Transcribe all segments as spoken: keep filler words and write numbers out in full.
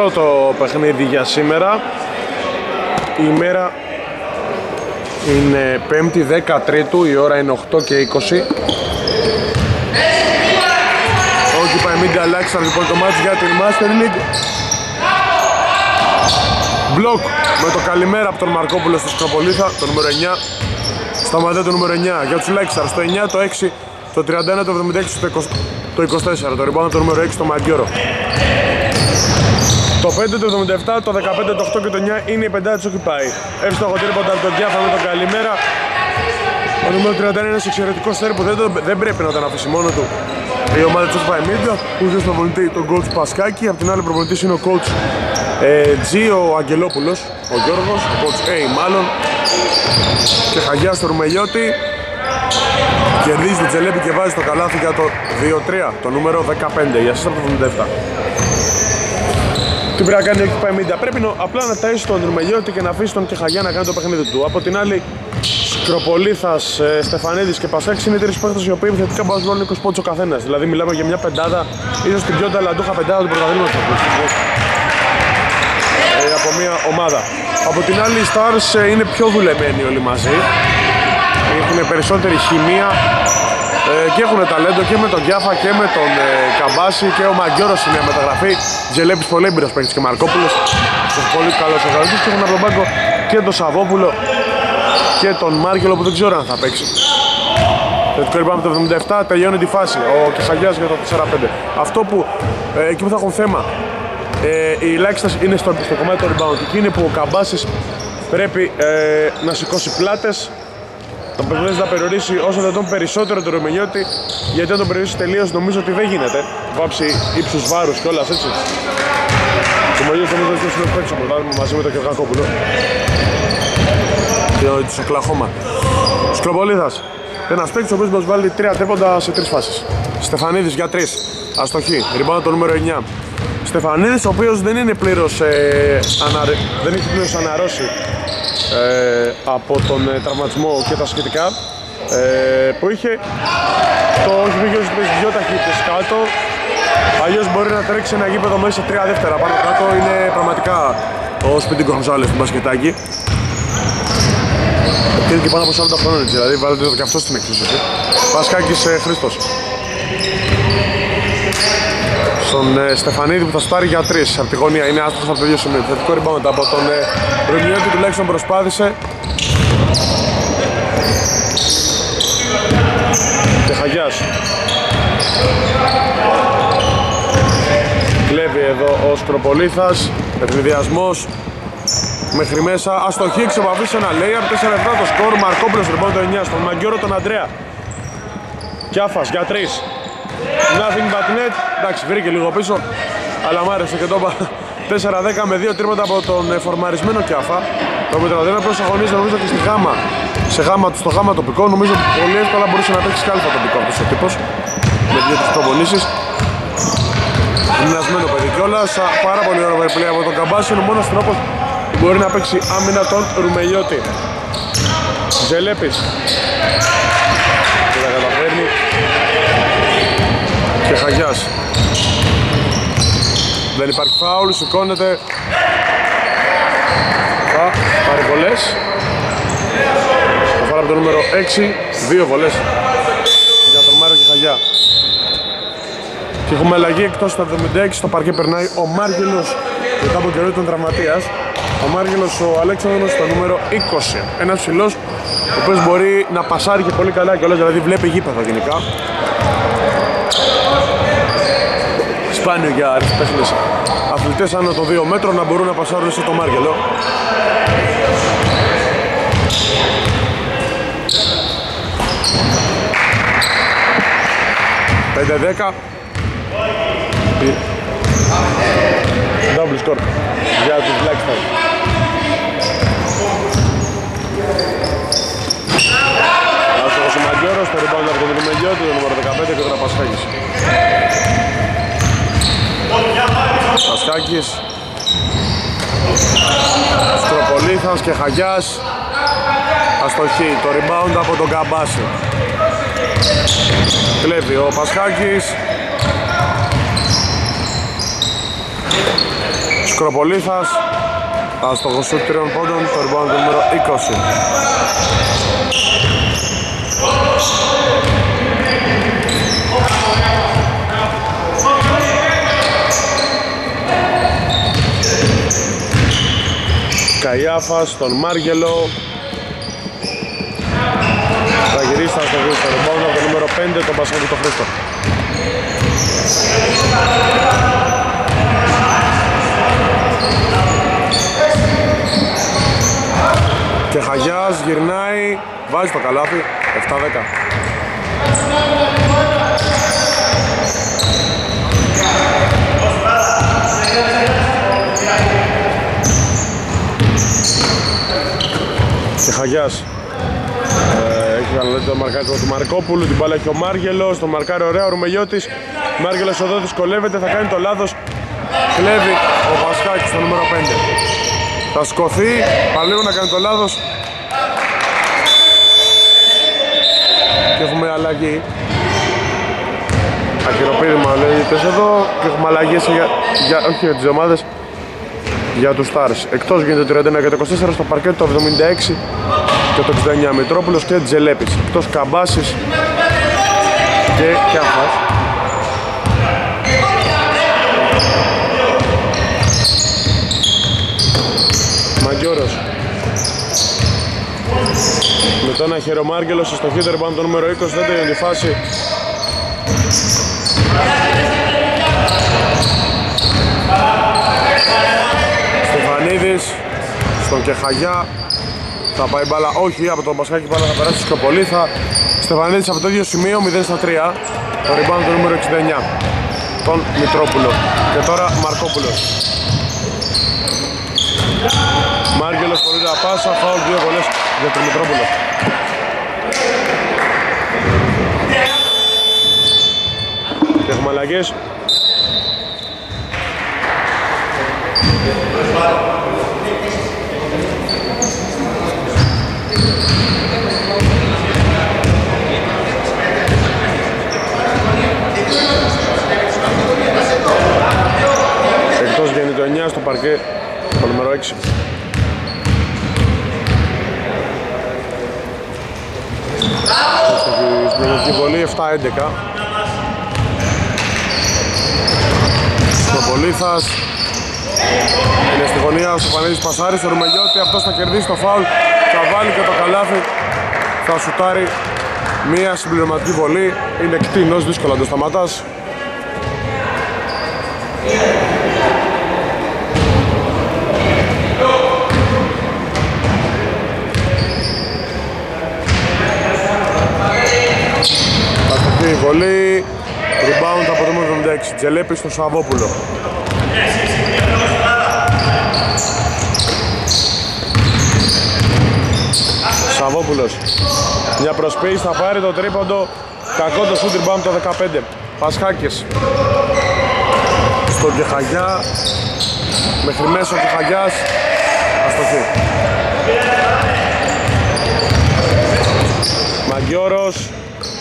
πρώτο παιχνίδι για σήμερα. Η ημέρα είναι πέμπτη δέκα τρίτου, η ώρα είναι οκτώ και είκοσι. Occupy Media Alexander λοιπόν το μάτς για την Master League. Μπλοκ με το καλημέρα από τον Μαρκόπουλο στο Σκροπολίθα, το νούμερο εννιά. Σταματέ το νούμερο εννιά για τους Λέξαρ, στο εννιά, το έξι, το τριάντα ένα, το εβδομήντα έξι, το είκοσι τέσσερα. Το rebound το νούμερο έξι, το Μαγκιόρο. Το πέντε, το εβδομήντα επτά, το δεκαπέντε, το οκτώ και το εννιά είναι η πεντάδα της Occupy. Εύστοχο τρίποντα από τον Κιάφα με τον καλημέρα. Ο νούμερο τριάντα ένα είναι ένας εξαιρετικός στέρ που δεν, το, δεν πρέπει να τον αφήσει μόνο του η ομάδα της Occupy Media, που είχε στον προπονητή τον coach Πασκάκη. Απ' την άλλη προπονητής είναι ο coach ε, G, ο Αγγελόπουλος, ο Γιώργος, ο coach A μάλλον. Και Χαγιά στο Ρουμελιώτη. Κερδίζει το Τζελέπη και βάζει το καλάθι για το δύο τρία, το νούμερο δεκαπέντε, για εσάς από το εβδομήντα επτά. Τι πρέπει να κάνει ο Occupy Media? Πρέπει νο, απλά να ταΐσει τον Ρουμελιώτη και να αφήσει τον Κεχαγιά να κάνει το παιχνίδι του. Από την άλλη, Σκροπολίθας, ε, Στεφανίδης και Πασάκης είναι οι τρεις παίκτες οι οποίοι επιθετικά μπορούν να είκοσι πόντους ο καθένας. Δηλαδή μιλάμε για μια πεντάδα, ίσως την πιο ταλαντούχα πεντάδα του πρωταθλήματος ε, από μια ομάδα. Από την άλλη, οι Stars ε, είναι πιο δουλεμένοι όλοι μαζί. Έχουν περισσότερη χημεία ε, και έχουν ταλέντο και με τον Γιάφα και με τον ε, Καμπάση και ο Μαγκιόρος είναι μεταγραφή. Τζελέπης πολύ έμπειρος παίκτης και Μαρκόπουλος. Πολύ καλός οργανωτής και έχουν από τον πάγκο και τον Σαββόπουλο και τον Μάρκελο που δεν ξέρω αν θα παίξει. Θετικό rebound το εβδομήντα επτά, τελειώνει τη φάση. Ο Κεχαγιάς για το τέσσερα πέντε. Αυτό που ε, εκεί που θα έχουν θέμα ε, οι ελάχιστες είναι στο, στο κομμάτι του rebound. Εκεί είναι που ο Καμπάσης πρέπει ε, να σηκώσει πλάτες. Τον προσπαθήσει να περιορίσει όσο δυνατόν περισσότερο τον Ρουμελιώτη, γιατί αν τον περιορίσει τελείως νομίζω ότι δεν γίνεται. Βάψει ύψους βάρους κιόλας έτσι. Το Ρουμελιώτη νομίζω ότι είναι παίξο μαζί με τον Κεργακόπουλο και της Οκλαχώμα. Σκροπολίθας, ένας παίκτης ο οποίος μας βάλει τρία τρίποντα σε τρεις φάσεις. Στεφανίδης για τρεις, αστοχή, rebound το νούμερο εννιά. Στεφανίδης ο οποίος δεν είναι πλήρως ε, αναρ... δεν έχει πλήρως αναρρώσει ε, από τον ε, τραυματισμό και τα σχετικά ε, που είχε. Το όχι πήγε στις δυο ταχύτητες κάτω, αλλιώς μπορεί να τρέξει ένα γήπεδο μέσα σε τρία δεύτερα πάνω κάτω. Είναι πραγματικά ο Σπίτι Γκονζάλες του μπασκετάκι. Και είναι και πάνω από σαράντα χρόνων έτσι, δηλαδή βάλετε το και αυτό στην εξίσωση. Πασκάκης ε, Χρήστος. Στον ε, Στεφανίδη που θα στάρει για τρεις από τη γωνία, είναι άστοχος από το ίδιο σημείο. Θετικό rebound από τον ε, Ρουμελιώτη, τουλάχιστον προσπάθησε. Και Χαγιάς. Κλέβει εδώ ο Σκροπολίθας, παιχνιδιασμός μέχρι μέσα, αστοχή, εξεπαφή σε ένα layup, τέσσερα επτά το σκορ. Μαρκόπουλος rebound το εννιά, στον Μαγκιόρο τον Αντρέα. Κιάφας για τρεις. Nothing but net. Εντάξει, βρήκε λίγο πίσω, αλλά μ' άρεσε και το είπα. τέσσερα δέκα με δύο τρίματα από τον φορμαρισμένο Κιάφα. Το μετραδένα προς αγωνίες νομίζω και στη γάμα, σε γάμα, στο γάμα τοπικό. Νομίζω πολύ εύκολα μπορούσε να παίξει και άλλο τοπικό αυτός ο τύπος με δύο-τρεις προπονήσεις. Γυμνασμένο παιδί κιόλας. Πάρα πολύ ωραίο play από τον Καμπάση. Είναι ο μόνος τρόπος που μπορεί να παίξει άμυνα τον Ρουμελιώτη. Ζελέπης και τα καταφέρνει. Και Χαγιάς. Δεν υπάρχει φάουλ, σηκώνεται. Θα πάρει βολές. Αφορά από το νούμερο έξι, δύο βολές για τον Μάριο και Χαγιά. Και έχουμε αλλαγή εκτός στο εβδομήντα έξι, στο παρκέ περνάει ο Μάργελος. Μετά από καιρό ήταν τραυματίας. Ο Μάργελος, ο Αλέξανδρος στο νούμερο είκοσι. Ένας ψηλός, ο οποίος μπορεί να πασάρει και πολύ καλά κιόλας, δηλαδή βλέπει γήπεδο γενικά. Σπάνιο για αριστέχνες αθλητές άνω των δύο μέτρων να μπορούν να πασάρουν σε το Μάργελο. πέντε δέκα. Double score για τους Black Stars. Άστοχος ο Μαγκιόρος, το rebound από τον Ρουμελιώτη, το νούμερο δεκαπέντε και τον Πασχάκης. Πασχάκης, Σκροπολίθας και Χαγιάς. Αστοχή, το rebound από τον Καμπάση. Κλέβει ο Πασχάκης. Σκροπολίθας, άστοχο σουτ τριών πόντων, το rebound το νούμερο είκοσι. Καϊάφας, τον Μάργελο. Θα γυρίσει, θα στο γυρίσει το rebound από το νούμερο πέντε, τον Πασχάκη το Χρήστο. Και Χαγιάς γυρνάει, βάζει το καλάθι, επτά δέκα. Και Χαγιάς ε, έχει αναλύσει το μαρκάρισμα του Μαρκόπουλου, την μπάλα έχει ο Μάργελος, τον μαρκάρει ωραία ο Ρουμελιώτης. Μάργελος εδώ δυσκολεύεται, θα κάνει το λάθος, κλέβει ο Πασχάκης στο νούμερο πέντε. Θα σκοθεί, παλίγο να κάνει το λάθος και έχουμε αλλαγή. Ακυροπήρημα λέγεται εδώ και έχουμε αλλαγές για, για, όχι για τις ομάδες, για τους Stars. Εκτός γίνεται το τριάντα ένα και το είκοσι τέσσερα στο παρκέτ, το εβδομήντα έξι και το εξήντα εννιά Μητρόπουλος και Τζελέπης. Εκτός Καμπάσης και Κιάφας. Μαγκιόρος με το ένα χέρι ο Μάργελος, στο χύτερο πάνω το νούμερο είκοσι, δεν τελειώνει τη φάση. Στεφανίδης στον Κεχαγιά, θα πάει μπάλα, όχι από τον Πασχάκη, μπάλα θα περάσει στο Πολύθα. Στεφανίδης από το ίδιο σημείο, μηδέν στα τρία, το rebound το νούμερο εξήντα εννιά, τον Μητρόπουλο. Και τώρα Μαρκόπουλος. Μάργελος πολύ τα πάσα, φάουλ, δύο βολές για τον Μητρόπουλο. Και έχουμε αλλαγές. Εκτός βγαίνει το εννιά στο παρκέ, το νούμερο έξι. Στην ελληνική βολή επτά έντεκα. Στο Πολύθας είναι στη γωνία ο Στεφανίδης πασάρι στο Ρουμελιώτη, αυτός θα κερδίσει το φάουλ, θα βάλει και το καλάθι, θα σουτάρει μία συμπληρωματική βολή, είναι κτηνός, δύσκολα να το σταματάς. Αστοχή η βολή, rebound από το εβδομήντα έξι, Τζελέπη στο Σαββόπουλο. Σαββόπουλος, μια προσποίηση, θα πάρει το τρίποντο, κακό το shoot, rebound το δεκαπέντε. Πασχάκης στον Κεχαγιά, μέχρι μέσω ο Κεχαγιάς, αστοχή. Μαγκιόρος,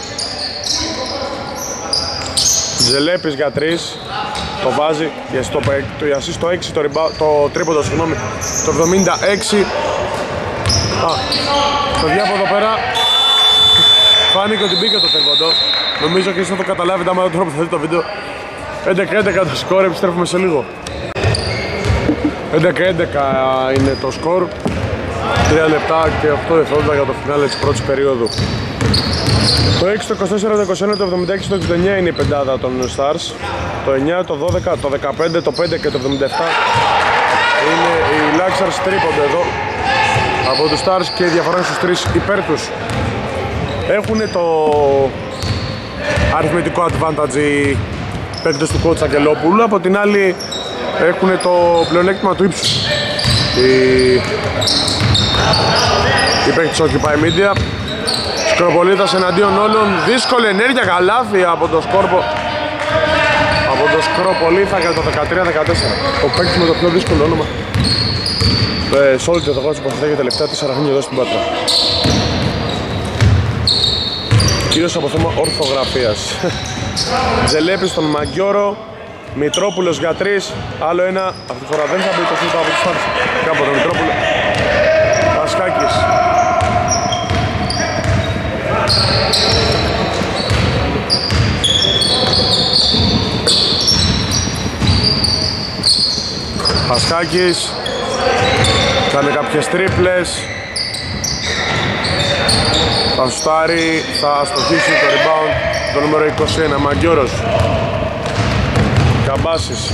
Τζελέπης για τρεις, το βάζει για στο, το, στο έξι, το, το τρίποντο, συγγνώμη, το εβδομήντα έξι. Α, το διάποδο εδώ πέρα φάνηκε ότι μπήκε το τρίποντο. Νομίζω και εσείς θα το καταλάβετε άμα δεν τρόπο θα δείτε το βίντεο. έντεκα έντεκα το σκορ, επιστρέφουμε σε λίγο. έντεκα έντεκα είναι το σκορ, τρία λεπτά και οκτώ δευτερόλεπτα για το φινάλε της πρώτης περίοδου. Το έξι, το είκοσι τέσσερα, το είκοσι ένα, το εβδομήντα έξι, το εξήντα εννιά είναι η πεντάδα των Stars. Το εννιά, το δώδεκα, το δεκαπέντε, το πέντε και το εβδομήντα επτά είναι οι Laxers τρίποντο εδώ από τους Stars και η διαφορά στους τρεις υπέρ τους. Έχουν το αριθμητικό advantage οι παίκτες του coach Αγγελόπουλου, από την άλλη έχουν το πλεονέκτημα του ύψους οι, οι παίκτες Occupy Media. Σκροπολίθας εναντίον όλων, δύσκολη ενέργεια, καλάθι από το σκόρπο από το Σκροπολίθα για το δεκατρία δεκατέσσερα. Ο παίκτης με το πιο δύσκολο όνομα ε, σε όλη τη δεδομάση που θα τελευταία τέσσερα χρόνια εδώ στην Πάτρα. Κυρίως από θέμα ορθογραφίας. Τζελέπης στον Μαγκιόρο, Μητρόπουλος για τρεις, άλλο ένα, αυτή τη φορά δεν θα μπει το σούτ από τους Stars. Κάποτε Μητρόπουλο. Πασκάκης. Πασκάκης. Κάνει κάποιες τρίπλες. Θα σουτάρει, θα αστοχίσει το rebound το νούμερο είκοσι ένα, Μαγκιόρος. Καμπάσης.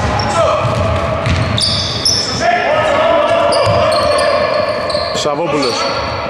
Σαββόπουλος.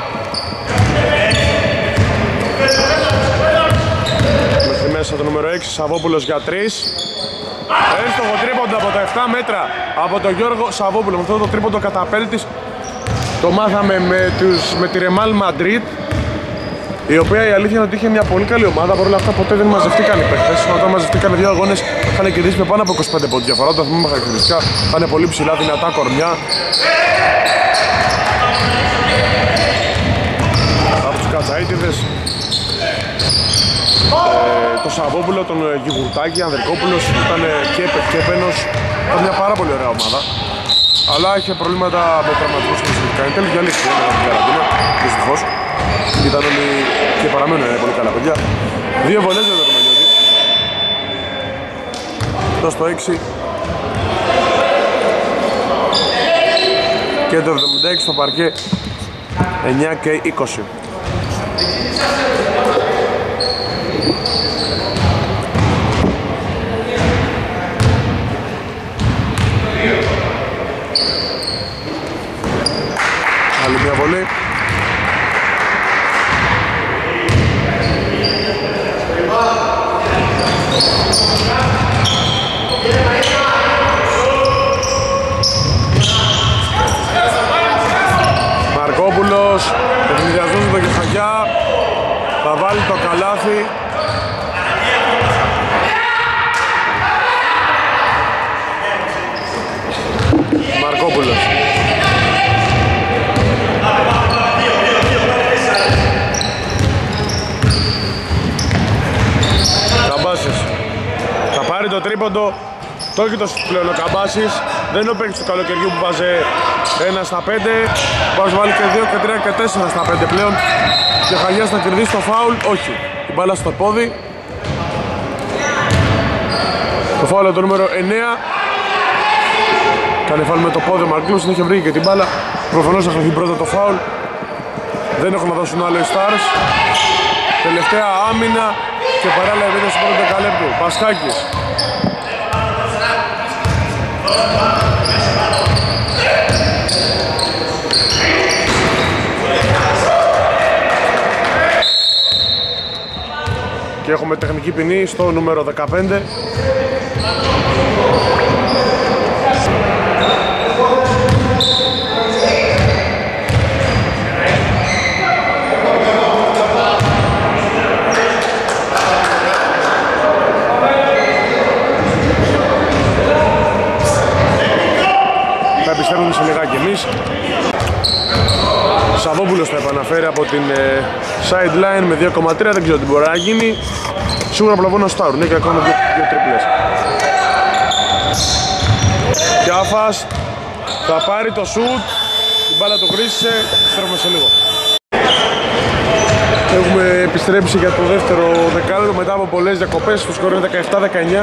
Μέχρι μέσα το νούμερο έξι, Σαββόπουλος για τρεις. Έστοχο τρίποντο από τα επτά μέτρα από τον Γιώργο Σαββόπουλο. Με αυτό το τρίποντο καταπέλτης το μάθαμε με, τους, με τη Ρεμάλ Μαντρίτ, η οποία η αλήθεια είναι ότι είχε μια πολύ καλή ομάδα. Παρ' όλα αυτά ποτέ δεν μαζευτήκαν οι παίκτες. Όταν μαζευτήκαν δύο αγώνες είχαν κερδίσει με πάνω από είκοσι πέντε πόντους διαφορά. Τα θυμούμε χαρακτηριστικά, είχαν πολύ ψηλά δυνατά κορμιά. Από τους Κατσαΐτιδες ε, το Σαββόπουλο, τον Γιγουρτάκη, Ανδρικόπουλος ήταν και, και Πένος. Ήταν μια πάρα πολύ ωραία ομάδα. Αλλά είχε προβλήματα με τραυματισμούς και σχετικά. Εν τέλει διαλύθηκε με την καραντίνα, δυστυχώς. Ήταν όλοι και παραμένουν πολύ καλά παιδιά. Δύο βολές για το Μενιώτη. Το στο έξι. Και το εβδομήντα έξι στο παρκέ. εννιά και είκοσι. Άλλη μια βολή. Μαρκόπουλος, παιχνιδιαζός με τον Κεφαγιά, θα βάλει το καλάθι. Μαρκόπουλος. Καμπάσης. Θα πάρει το τρίποντο. Το έχει το πλέον ο Καμπάσης. Δεν είναι ο παίκτης του καλοκαιριού που βάζε ένα στα πέντε. Βάζει βάλει και δύο και τρία και τέσσερα στα πέντε πλέον. Και Χαγιάς θα κερδίσει το φάουλ. Όχι. Η μπάλα στο πόδι. Το φάουλ το νούμερο εννέα. Κάνει φάουλ με το πόδι ο Μαρκλούς. Δεν είχε βρει και την μπάλα. Προφανώς θα χαθεί πρώτα το φάουλ. Δεν έχουν να δώσουν άλλο οι Stars. Τελευταία άμυνα και παράλληλα επίθεση πρώτο δεκαλέπτου. Πασκάκης. Και έχουμε τεχνική ποινή στο νούμερο δεκαπέντε. Θα επιστρέφουμε σε λιγάκι εμείς. Σαββόπουλος θα επαναφέρει από την ε, sideline με δύο κόμμα τρία, δεν ξέρω τι μπορεί να γίνει. Σίγουρα απλαβούν να στάρουν, ναι, και ακόμα δύο, δύο τριπλές. Κιάφας θα πάρει το σουτ, την μπάλα του χρήσισε, επιστρέφουμε σε λίγο. Έχουμε επιστρέψει για το δεύτερο δεκάλεπτο μετά από πολλές διακοπές, το σκορ είναι δεκαεπτά δεκαεννιά.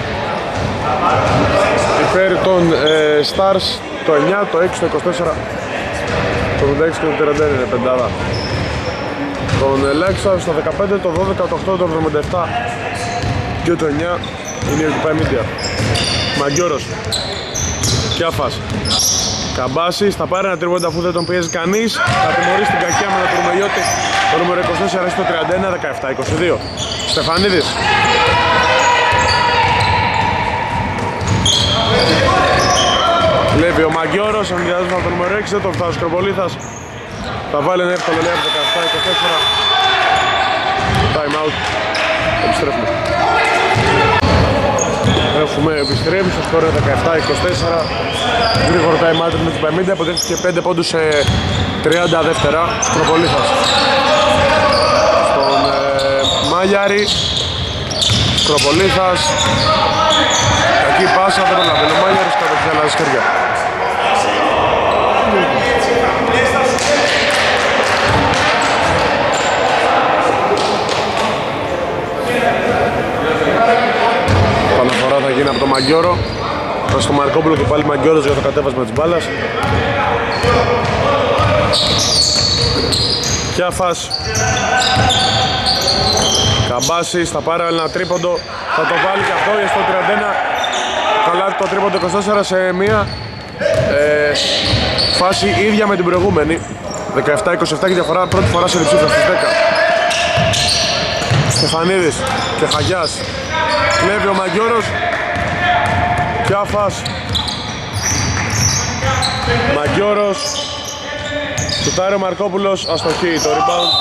Υπέρ των ε, Stars το εννιά, το έξι, το είκοσι τέσσερα, το ογδόντα έξι και το τριάντα ένα είναι πεντάδα. Τον Λέξα στο δεκαπέντε, το δώδεκα, το οκτώ, το εβδομήντα επτά και το εννιά είναι η Occupy Media. Μαγκιόρος. Κιάφας. Καμπάσης, θα πάρει ένα τρίποντο αφού δεν τον πιέζει κανείς. Θα τιμωρήσει την κακιά με τον Τουρμελιώτη. Το νούμερο είκοσι τέσσερα στο τριάντα ένα, δεκαεπτά είκοσι δύο. Στεφανίδης. Βλέπει ο Μαγκιόρος, ανδιάζοντας από το νούμερο έξι, δεν τον φτάσει ο Σκροπολίθας. Θα βάλει ένα εύκολο λέει δεκαεπτά είκοσι τέσσερα. Time out. Επιστρέφουμε. Έχουμε επιστρέψει, στο σκορ δεκαεπτά είκοσι τέσσερα. Γρήγορο time out με την πενήντα, αποτέλεσε πέντε πόντους σε τριάντα δεύτερα. Σκροπολίθας. Στον ε, Μάγιαρη. Σκροπολίθας. Κακή πάσα, δεν προλαβαίνει ο Μάγερος, κατοχή αλλάζει χέρια. Παναφορά θα γίνει από τον Μαγκιόρο προς τον Μαρκόπουλο και πάλι Μαγκιόρος για το κατέβασμα της μπάλας. Κιάφας. Καμπάσης θα πάρει ένα τρίποντο, θα το βάλει και αυτό στο τριάντα ένα. Καλά το τρίποντο είκοσι τέσσερα σε μία ε, φάση ίδια με την προηγούμενη. δεκαεπτά είκοσι επτά και διαφορά πρώτη φορά σε διψήφια στις δέκα. Στεφανίδης και Χαγιάς. Κλέβει ο Μαγκιόρος. Κιάφας. Μαγκιόρος. Σουτάρει ο Μαρκόπουλος, αστοχή το rebound.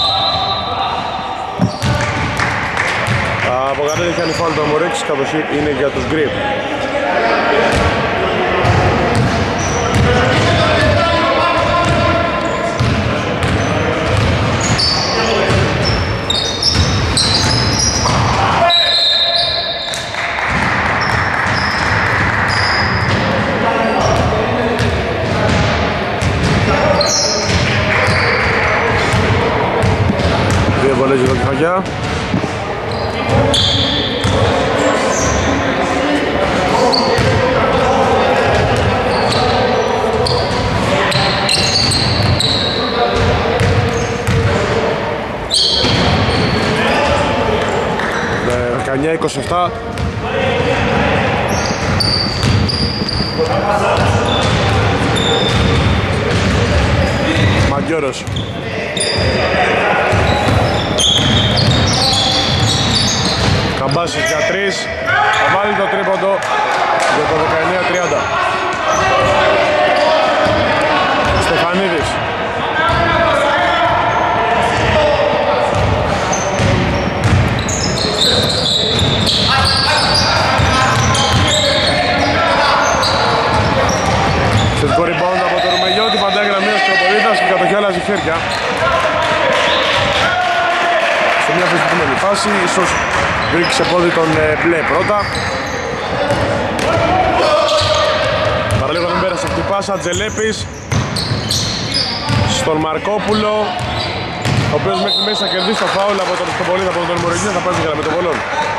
Από κάτω έχει κάνει φάουλ το Αμορίξ, κατοχή είναι για τους Γκρι. Δύο βολές για τον Χαγιά. δεκαεννιά είκοσι επτά. Μαγκιόρος. Καμπάσης για τρεις. Θα βάλει το τρίποντο για το δεκαεννιά τριάντα. Στεφανίδης. Θετικό rebound από το Ρουμελιώτη, παντά γραμμή ο Σκοπολίτας και κατοχή άλλαζε χέρια. Σε μια αμφισβητούμενη φάση, ίσως βρήκε σε πόδι τον μπλε πρώτα. Παραλίγο δεν πέρασε αυτή η πάσα, Τζελέπης στον Μαρκόπουλο, ο οποίος μέχρι μέσα θα κερδίσει το φάουλ από τον Σκοπολίτα, από τον Μορογίνη, θα πάρει τη γραμμή των βολών.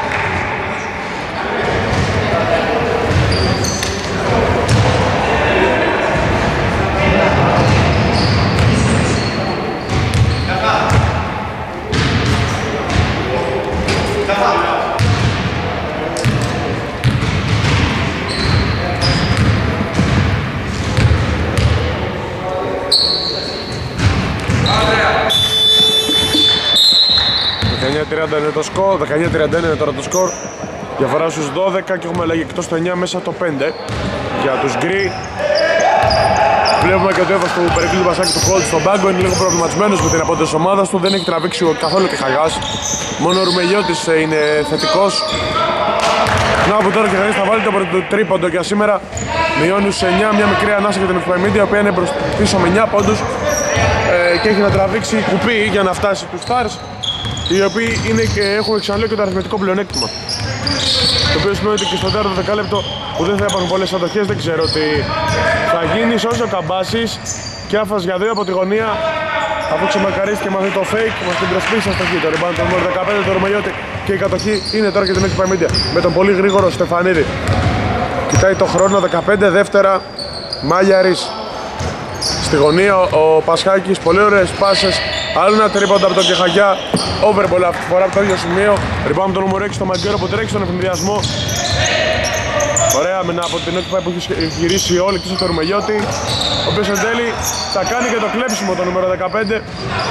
δεκαεννιά τριάντα είναι το σκορ, δεκαεννιά τριάντα ένα είναι τώρα το σκορ. Διαφορά στους δώδεκα και έχουμε αλλαγή εκτός το εννιά μέσα το πέντε για τους Γκρι. Βλέπουμε και το έβας του Περικλή Βασάκη του Κόλτ στον πάγκο, είναι λίγο προβληματισμένος με την απόδοση της ομάδας του, δεν έχει τραβήξει καθόλου και Χαγιάς. Μόνο ο Ρουμελιώτης είναι θετικός. Να που τώρα και κανείς θα βάλει το τρίποντο για σήμερα. Μειώνει στους εννιά, μια μικρή ανάσα για την Εφημερίδη, η οποία είναι πίσω με εννιά πόντους ε, και έχει να τραβήξει κουπί για να φτάσει τους Stars, οι οποίοι είναι και έχουν ξαναλέω και το αριθμητικό πλεονέκτημα. Το οποίο σημαίνει ότι και στο τέταρτο δεκάλεπτο που δεν θα υπάρχουν πολλές αντοχές, δεν ξέρω τι θα γίνει. Σώζει ο Καμπάσης, Κιάφας για δύο από τη γωνία, αφού ξεμαρκαρίστηκε με το fake, μας την προσπίσει αστοχή. Το rebound το νούμερο δεκαπέντε, το Ρουμελιώτη, και η κατοχή είναι τώρα και την Epic Media με τον πολύ γρήγορο Στεφανίδη. Κοιτάει το χρόνο, δεκαπέντε δεύτερα, Μάλιαρης στη γωνία, ο Πασχάκης, πολύ ωραίες πάσες. Άλλο ένα τρίποντα από τον Κεχαγιά, overball αυτή τη φορά από το ίδιο σημείο. Rebound το νούμερο έξι στο Μαγκιόρο που τρέχει στον ευνηδιασμό. Ωραία άμυνα από την Epic που έχει γυρίσει όλοι και στο Ρουμελιώτη, ο οποίος εν τέλει θα κάνει και το κλέψιμο το νούμερο δεκαπέντε.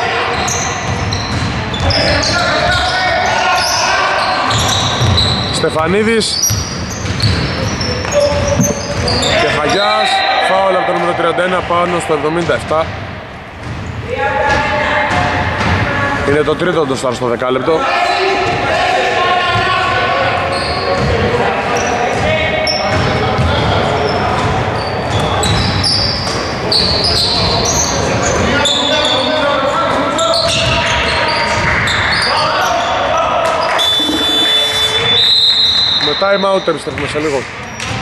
Στεφανίδης και Χαγιάς, φάουλ από το νούμερο τριάντα ένα πάνω στο εβδομήντα επτά. Είναι το τρίτο το στάρ στο δεκάλεπτο. Με time out επιστρέφουμε σε λίγο.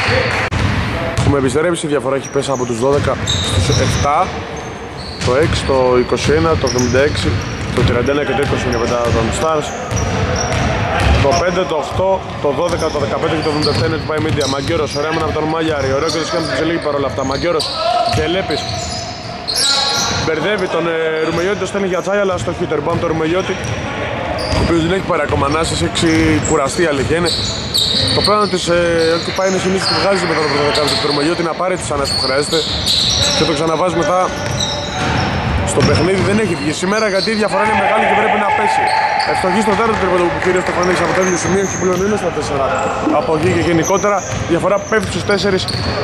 Έχουμε επιστρέψει, η διαφορά έχει πέσει από τους δώδεκα στους επτά, το έξι, το είκοσι ένα, το εβδομήντα έξι, το τριάντα ένα και το είκοσι είναι μετά των Stars. Το πέντε, το οκτώ, το δώδεκα, το δεκαπέντε και το εβδομήντα επτά είναι του Πάει Media. Μαγκιόρος, ωραία μένα από τον Μαγιάρη, ωραίο και το σκάμε του Τζελίγη παρόλα αυτά. Μαγκιόρος, Τζελέπης, μπερδεύει τον ε, Ρουμελιώτη, το στέλνει για τσάγια, αλλά στο χιούτερ. Πάμε τον Ρουμελιώτη, ο οποίος δεν έχει πάρει ακόμα ανάσες, έχει κουραστεί, αλήθεια είναι. Το πλάνο της ε, Occupy είναι συνήθως που βγάζει μετά το πρωτοδεκάδες του Ρουμελιώτη να πάρει τις ανάσες που χρειάζεται και το ξαναβάζει μετά στο παιχνίδι. Δεν έχει βγει σήμερα γιατί η διαφορά είναι μεγάλη και πρέπει να πέσει. Ευστοχή στο τέταρτο τρίποντο που κυρίως το Φανίξ από το ίδιο σημείο και πλέον είναι στα τέσσερα. Από εκεί και γενικότερα η διαφορά πέφτει στους τέσσερις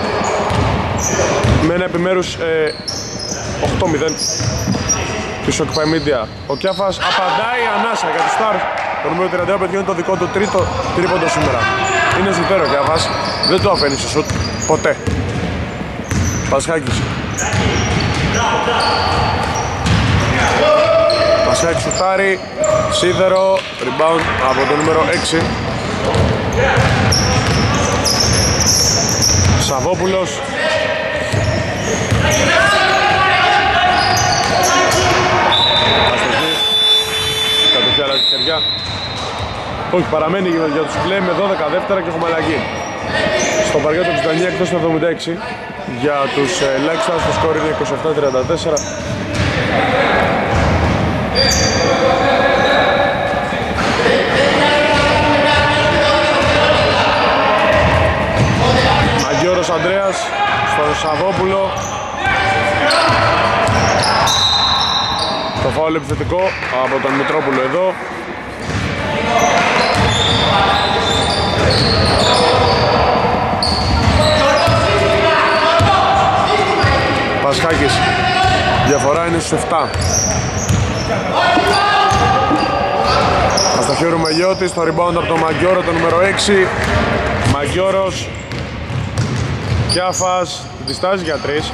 με ένα επιμέρους ε, οκτώ μηδέν της Occupy Media. Ο Κιάφας απαντάει ανάσα για τους Stars. Το νούμερο τριάντα ένα πετυχαίνει το δικό του τρίτο τρίποντο σήμερα. Είναι ζουτέρο ο Κιάφας, δεν το αφήνει σε σουτ ποτέ. Πασχάκης. Πασχάκης σουτάρει, σίδερο, rebound από το νούμερο έξι. Σαββόπουλος. Αστοχή. Κατοχή αλλάζει χεριά. Όχι, παραμένει για τους πλέον με δώδεκα δεύτερα και έχουμε αλλαγή. Στο παρκέ του εξήντα εννέα εκτός του εβδομήντα έξι. Για τους Lakers το σκόρ είναι είκοσι επτά τριάντα τέσσερα. Αγγιώρος Ανδρέας στον Σαββόπουλο. Το φάουλ επιθετικό από τον Μητρόπουλο εδώ. Πασχάκης, διαφορά είναι στους επτά. Αστοχή ο Ρουμελιώτης, το rebound από τον Μαγκιόρο, το νούμερο έξι. Μαγκιόρος, Κιάφας, διστάζει για τρεις.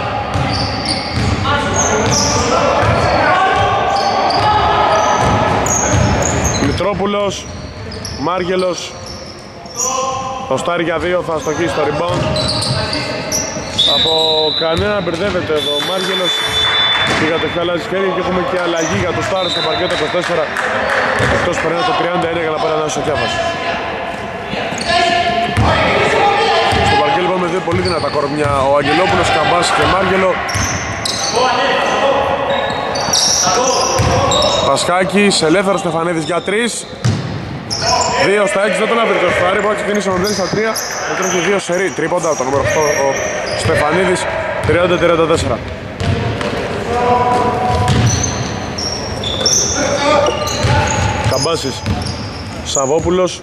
Μητρόπουλος, Μάργελος, το στάρι για δύο, θα αστοχίσει το rebound. Από κανένα μπερδεύεται εδώ ο Μάργελος. Η κατοχή αλλάζει χέρια και έχουμε και αλλαγή για τους Stars στο παρκέτο είκοσι τέσσερα. Εκτός περνάει το τριάντα ένα για να πάρει ανάσης ο Κιάφας. Στο παρκέ λοιπόν με δύο πολύ δυνατά κορμιά, ο Αγγελόπουλος, Καμπάς και Μάργελο. Πασχάκης, ελεύθερος Στεφανίδης για τρεις. δύο στα έξι, δεν τον άβρει το στάρι, που θα ξεκινήσει ο Μοντέλης στα τρία. Δεν τρέχει δύο σερί, τρίποντα, το νούμερο οκτώ ο Στεφανίδης, τριάντα τριάντα τέσσερα. Καμπάσης, Σαββόπουλος.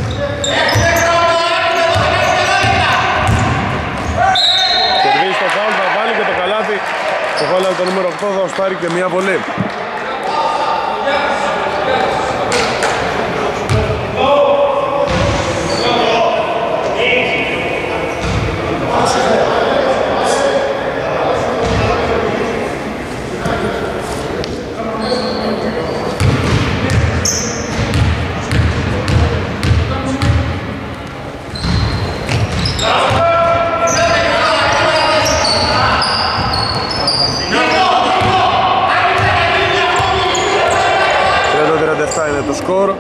Κερδίζει το φάουλ, θα βάλει και το καλάθι. Το φάουλ από το νούμερο οκτώ θα στάρει και μια βολή. Είναι το σκορ.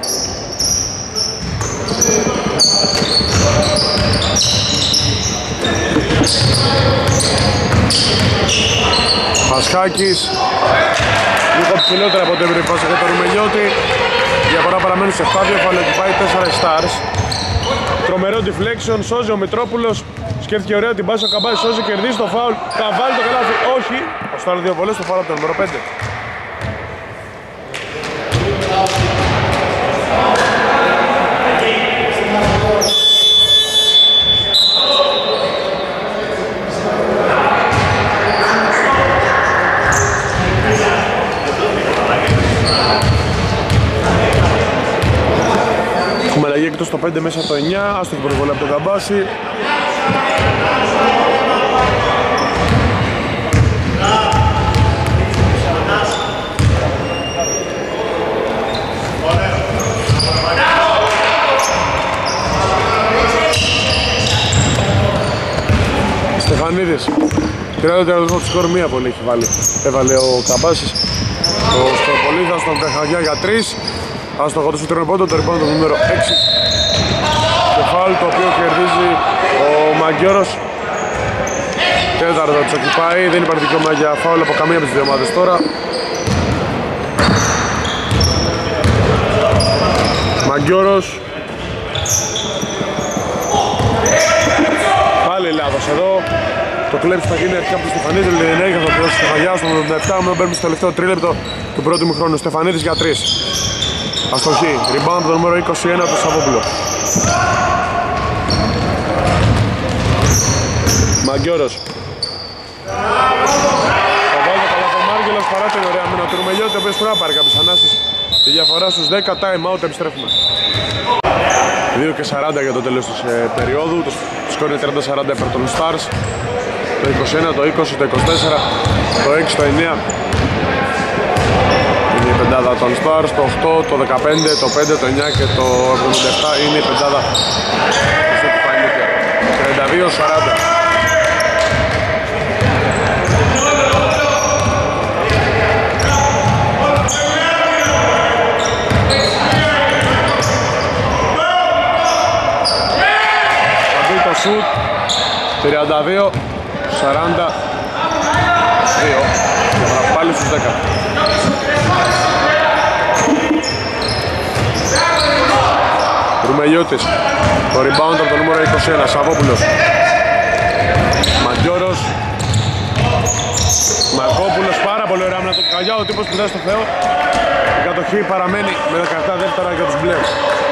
Πασχάκης λίγο ψηλότερα από την ευρύ πάσα για το Ρουμελιώτη. Διαφορά παραμένει σε επτά, διαφορά πάει τέσσερα Stars. Τρομερό deflection, σώζει ο Μητρόπουλος. Σκέφτηκε ωραία την πάσα, ο Καμπάζης σώζει, κερδίζει το φάουλ. Θα βάλει το καλάθι, όχι. Ο Στάρ δύο βολές, το φάουλ από το νούμερο πέντε. Έχουμε αλλαγή εκτός το πέντε μέσα το εννιά, άστοχη προβολή από τον Καμπάση. Στεφανίδης. τριάντα τριάντα του σκορ, μία πολύ έχει βάλει. Έβαλε ο Καμπάσης. Ο Στροπολίδας στον Καχαγιά για τρεις. Άστοχο του σούτρινο πόντο, το ρηπάνω το νούμερο έξι. Και φάουλ το οποίο κερδίζει ο Μαγκιόρος. Τέταρτο του πάει, δεν υπάρχει δικαίωμα για φάουλ από καμία από τις δύο ομάδες τώρα. Μαγκιόρος. Πάλι λάθος εδώ. Το κλέψει θα γίνει αρχικά από τον Στεφανίδη, δεν έγινε το κλέψει στο Στεφανιά στο ογδόντα επτά, με μπαίνουμε στο τελευταίο τρίλεπτο του πρώτου μου χρόνου. Στεφανίδης για τρεις. Αστοχή, rebound το νούμερο είκοσι ένα του Σαββόπουλο. Μαγκιόρος. Θα βάλει καλά το Μάργελος παρά την ωραία μήνα του Ρουμελιώτη, ο οποίος πρέπει να πάρει κάποιες ανάσεις. Τη διαφορά στους δέκα, time out, επιστρέφουμε. δύο και σαράντα για το τέλος της ε, περίοδου, το σκορ είναι τριάντα σαράντα υπέρ των Stars. Το είκοσι ένα, το είκοσι, το είκοσι τέσσερα, το έξι, το εννέα. Είναι η πεντάδα των Stars, το οκτώ, το δεκαπέντε, το πέντε, το εννέα και το εβδομήντα επτά είναι η πεντάδα του Πανίκια. τριάντα δύο σαράντα. Σουτ τριάντα δύο σαράντα δύο και πάλι στους δέκα. Ρουμελιώτης, το rebound από το νούμερο είκοσι ένα, Σαββόπουλος. Μαγκιόρος. Μαρκόπουλος, πάρα πολύ ωραία άμυνα του Καγιά, ο τύπος που δίνει στο Θεό. Η κατοχή παραμένει με δεκαεπτά δεύτερα για τους μπλε.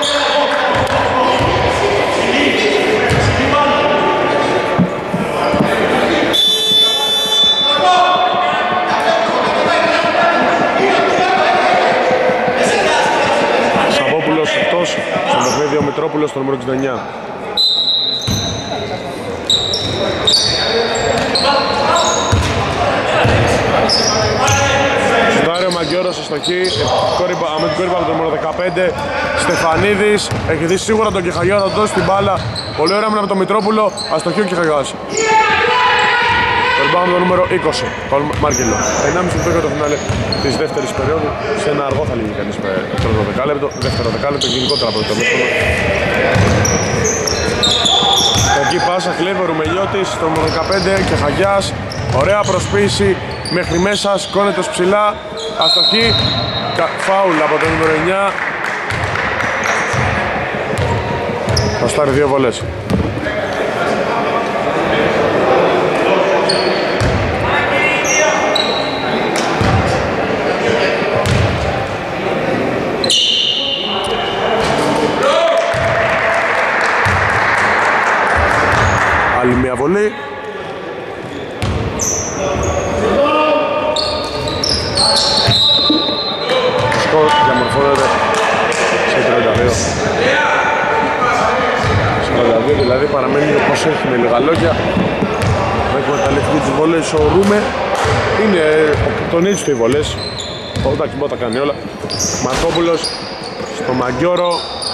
Στον παιχνίδι ο Μητρόπουλος στο νούμερο εξήντα εννέα. Σουτάρει ο Μαγκιόρος αστοχή, με την κόρυβα από το νούμερο δεκαπέντε. Στεφανίδης, έχει δει σίγουρα τον Κεχαγιά, θα δώσει την μπάλα. Πολύ ωραία με τον Μητρόπουλο, αστοχή ο Κεχαγιάς. Το rebound το νούμερο είκοσι, τον Μάρκελο. ενάμιση λεπτό για το φινάλε της δεύτερης περίοδου. Σε ένα αργό θα λύγει κανείς με πρώτο δεκάλεπτο, δεύτερο δεκάλεπτο, γενικότερα από το μέσο. Εκεί πάσα, κλέβει ο Ρουμελιώτης, το νούμερο δεκαπέντε και Χαγιάς. Ωραία προσποίηση μέχρι μέσα, σκόνεται ως ψηλά. Αστοχή, φάουλ από το νούμερο εννέα. Θα στάρει δύο βολές. Άλλη μια βολή. Σκορ διαμορφώνεται σε τριάντα δύο. σαράντα δύο δηλαδή παραμένει όπως έχει με λίγα λόγια. Με εκμεταλλευτεί τις βολές ο Ρούμε. Είναι τον έτσι του οι βολές. Εντάξει, μπορεί να τα κάνει όλα. Μαρκόπουλος στο Μαγκιόρο.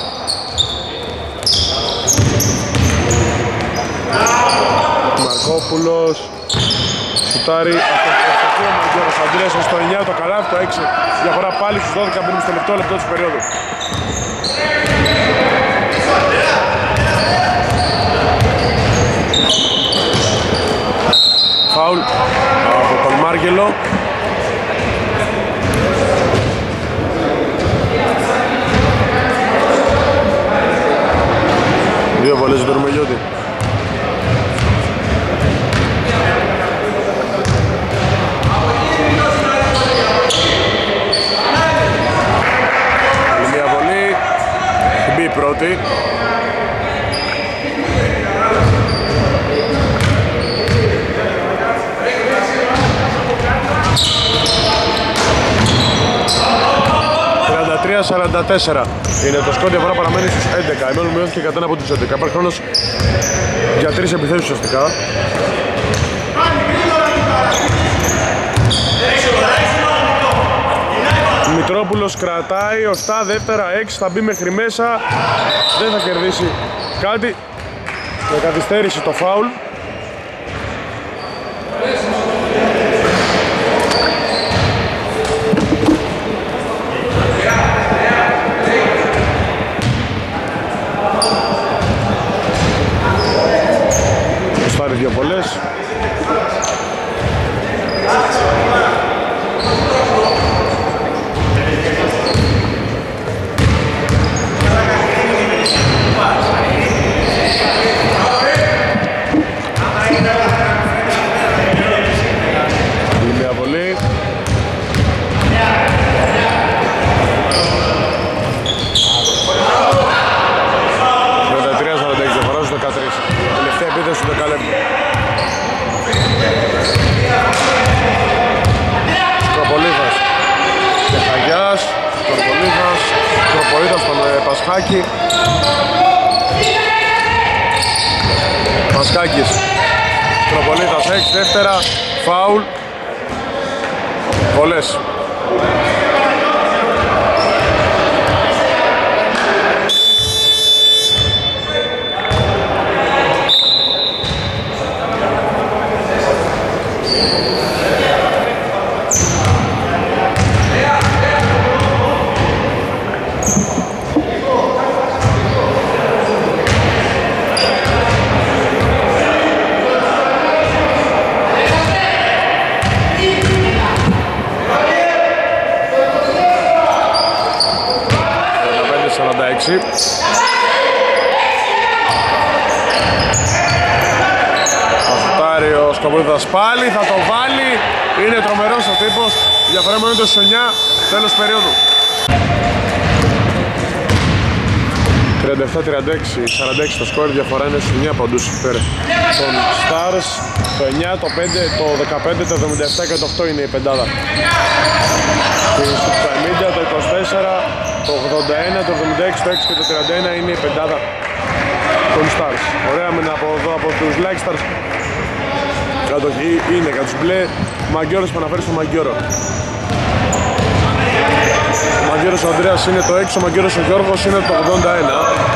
Μαρκόπουλος σουτάρει, αστοχή ο Μαγκιόρος, Αντρέας στο εννέα, το καλάθι, το έξι, διαφορά πάλι στους δώδεκα, μπαίνουμε στο τελευταίο λεπτό της περίοδου. Φάουλ από τον Μάργελο. Δύο βολές του Ρουμελιώτη. Πρώτη. τριάντα τρία σαράντα τέσσερα είναι το σκορ, διαφορά παραμένει στους έντεκα. Εμένουν μειώθηκε κατά ένα από τους έντεκα. Υπάρχει χρόνος για τρεις επιθέσεις ουσιαστικά. Μητρόπουλος κρατάει, οχτώ δεύτερα, έξι θα μπει μέχρι μέσα. Δεν θα κερδίσει κάτι. Με καθυστέρηση το φάουλ. Πασχάκη. Πασχάκης. Τροπολίτας έξι δεύτερα. Φάουλ. Βολές. Αφουτάρει ο Σκοπούδας πάλι, θα το βάλει. Είναι τρομερός ο τύπος. Διαφορά μόνο το εννιά, τέλος περίοδου. τριάντα επτά τριάντα έξι, σαράντα έξι το σκορ, διαφορά είναι στους εννιά ποντούς υπέρ των Stars. Το εννιά, το πέντε, το δεκαπέντε, το εβδομήντα επτά και το οκτώ είναι η πεντάδα. Το ενενήντα, το είκοσι τέσσερα, το ογδόντα ένα, το εβδομήντα έξι, το έξι και το τριάντα ένα είναι η πεντάδα των Stars. Ωραία μεν από εδώ από τους Like Stars. Κατοχή είναι κατά τους μπλε. Μαγκιόρος που αναφέρει στο Μαγκιόρο. Ο Μαγκιόρος ο Ανδρέας είναι το έξι, ο Μαγκιόρος ο Γιώργος είναι το ογδόντα ένα.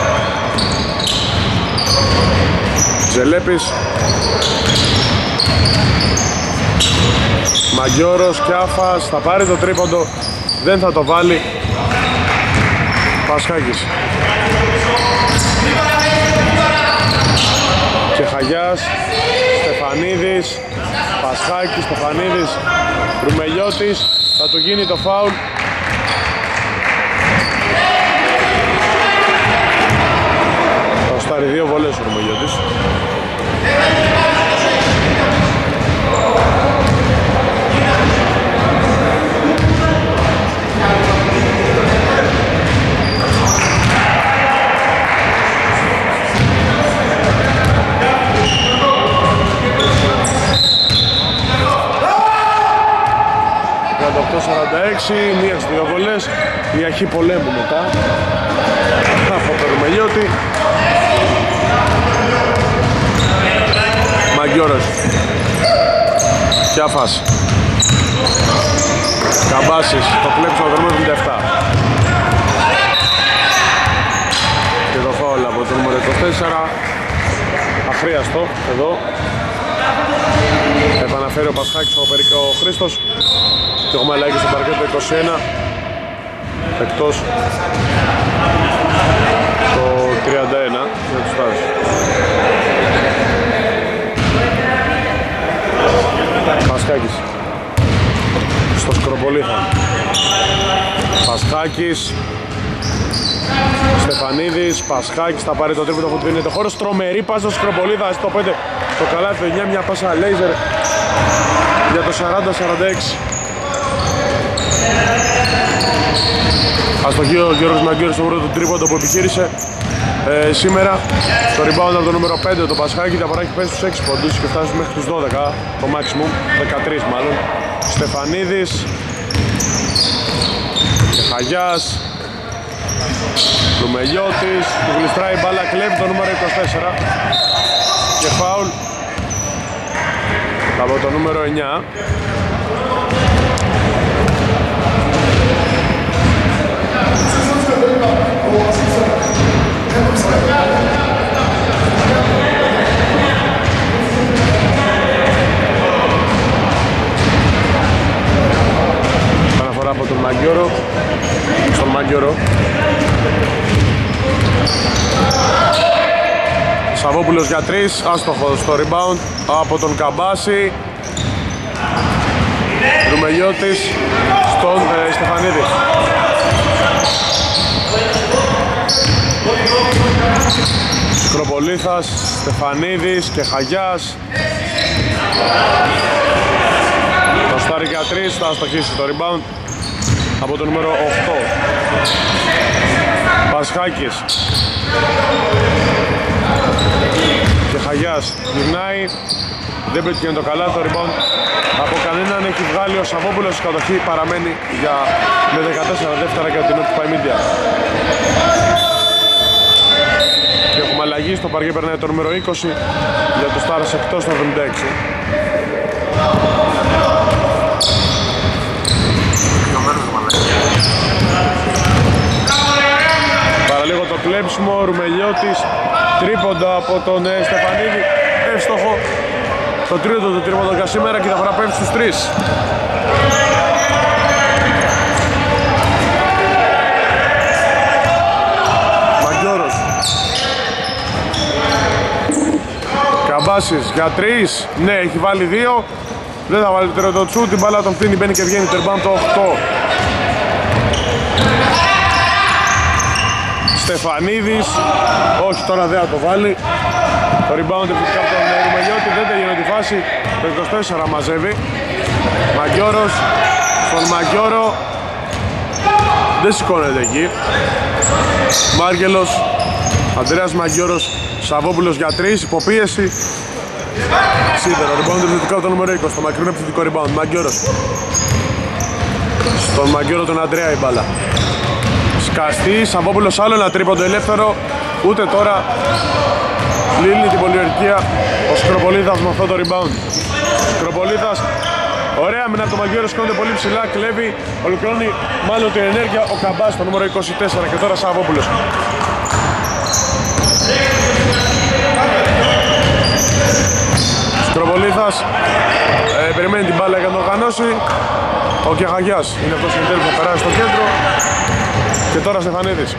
Τζελέπης. Μαγκιόρος, Κιάφας, θα πάρει το τρίποντο, δεν θα το βάλει. Πασχάκης. Τσεχαγιάς, Στεφανίδης, Πασχάκης, Στεφανίδης, Ρουμελιώτης, θα του γίνει το φάουλ. Θα στάρει δύο βολές ο Ρουμελιώτης. σαράντα έξι, μία στις δύο βολές, η αρχή πολέμου μετά από το Ρουμελιώτη. Μαγκιόρος, Κιάφας, Καμπάσης, το κλέψιμο το νούμερο εβδομήντα επτά και το φάουλ από το νούμερο είκοσι τέσσερα, αχρίαστο εδώ. Επαναφέρει ο Πασχάκης, ο Περίκο ο Χρήστος και ο Μαλάκης στο παρκέτο είκοσι ένα, εκτός το τριάντα ένα για τους Stars. Πασχάκης στο Σκροπολίθα. Πασχάκης, Στεφανίδης, Πασχάκης θα πάρει το τρίποντο που του δίνεται χώρος. Τρομερή πάσα στο Σκροπολίθα στο πέντε, το καλάθι το εννιά, μια πάσα λέιζερ για το σαράντα σαράντα έξι. Αστοχή ο Γιώργος Μαγκιόρης στο πρώτο τρίποντο που επιχείρησε ε, σήμερα. Το rebound από το νούμερο πέντε, το Πασχάκη, θα παράγει πέσει στους έξι πόντους και φτάσει μέχρι τους δώδεκα, το maximum, δεκατρία μάλλον. Στεφανίδης, Χαγιάς, Ρουμελιώτης, του γλιστράει μπάλα, κλέβει το νούμερο είκοσι τέσσερα και φάουλ από το νούμερο εννιά. Αναφορά από τον Μαγκιόρο στον Μαγκιόρο. Σαββόπουλος για τρεις, άστοχο στο rebound από τον Καμπάση. Ρουμελιώτης στον ε, Στεφανίδη. Σκροπολίθας, Στεφανίδης και Χαγιάς. Το Στάρι για τρεις, θα αστοχίσει το rebound από το νούμερο οκτώ. Πασχάκης και Χαγιάς γυρνάει, δεν πέτυχε το καλά, το rebound από κανέναν έχει βγάλει ο Σαββόπουλος. Η κατοχή παραμένει για, με δεκατέσσερα δεύτερα για την Occupy Media. Και έχουμε αλλαγή, στο παρκέ περνάει το νούμερο είκοσι για το Stars εκτός το εβδομήντα έξι. Παραλίγο το κλέψιμο, Ρουμελιώτης, τρίποντα από τον ε, Στεφανίδη, εύστοχο. Το τρίτο του τρίποντο για σήμερα και θα παραπέμψει στους τρεις. Μαγκιόρος. Καμπάσης για τρεις, ναι, έχει βάλει δύο. Δεν θα βάλει το τρίτο τσου, την μπάλα τον φτύνει, μπαίνει και βγαίνει το rebound το οκτώ. Στεφανίδης, όχι τώρα δεν θα το βάλει. Το rebound επιθυμικά από τον Ρουμελιώτη, δεν τελειώνει τη φάση. Το είκοσι τέσσερα μαζεύει. Μαγκιόρος, στον Μαγκιόρο. Δεν σηκώνεται εκεί. Μάργελος, Ανδρέας Μαγκιόρος, Σαββόπουλος για τρεις, υποπίεση. Σίδερο, rebound επιθυμικά από το νούμερο είκοσι, το μακρινό επιθυμικό rebound. Μαγκιόρος. Στον Μαγκιόρο τον Ανδρέα η μπάλα. Σκαστή, Σαββόπουλος άλλο ένα τρίποντο ελεύθερο. Ούτε τώρα λύνει την πολιορκία ο Σκροπολίδας με αυτό το rebound. Σκροπολίδας, ωραία μήνα από το Μαγκιόρο, σκόνται πολύ ψηλά, κλέβει, ολοκληρώνει μάλλον την ενέργεια ο Καμπάς, το νούμερο είκοσι τέσσερα και τώρα Σαββόπουλος. Σκροπολίδας ε, περιμένει την μπάλα για να το οργανώσει. Ο Κεχαγιάς είναι αυτός που θα περάσει στο κέντρο. Και τώρα Στεφανίδης.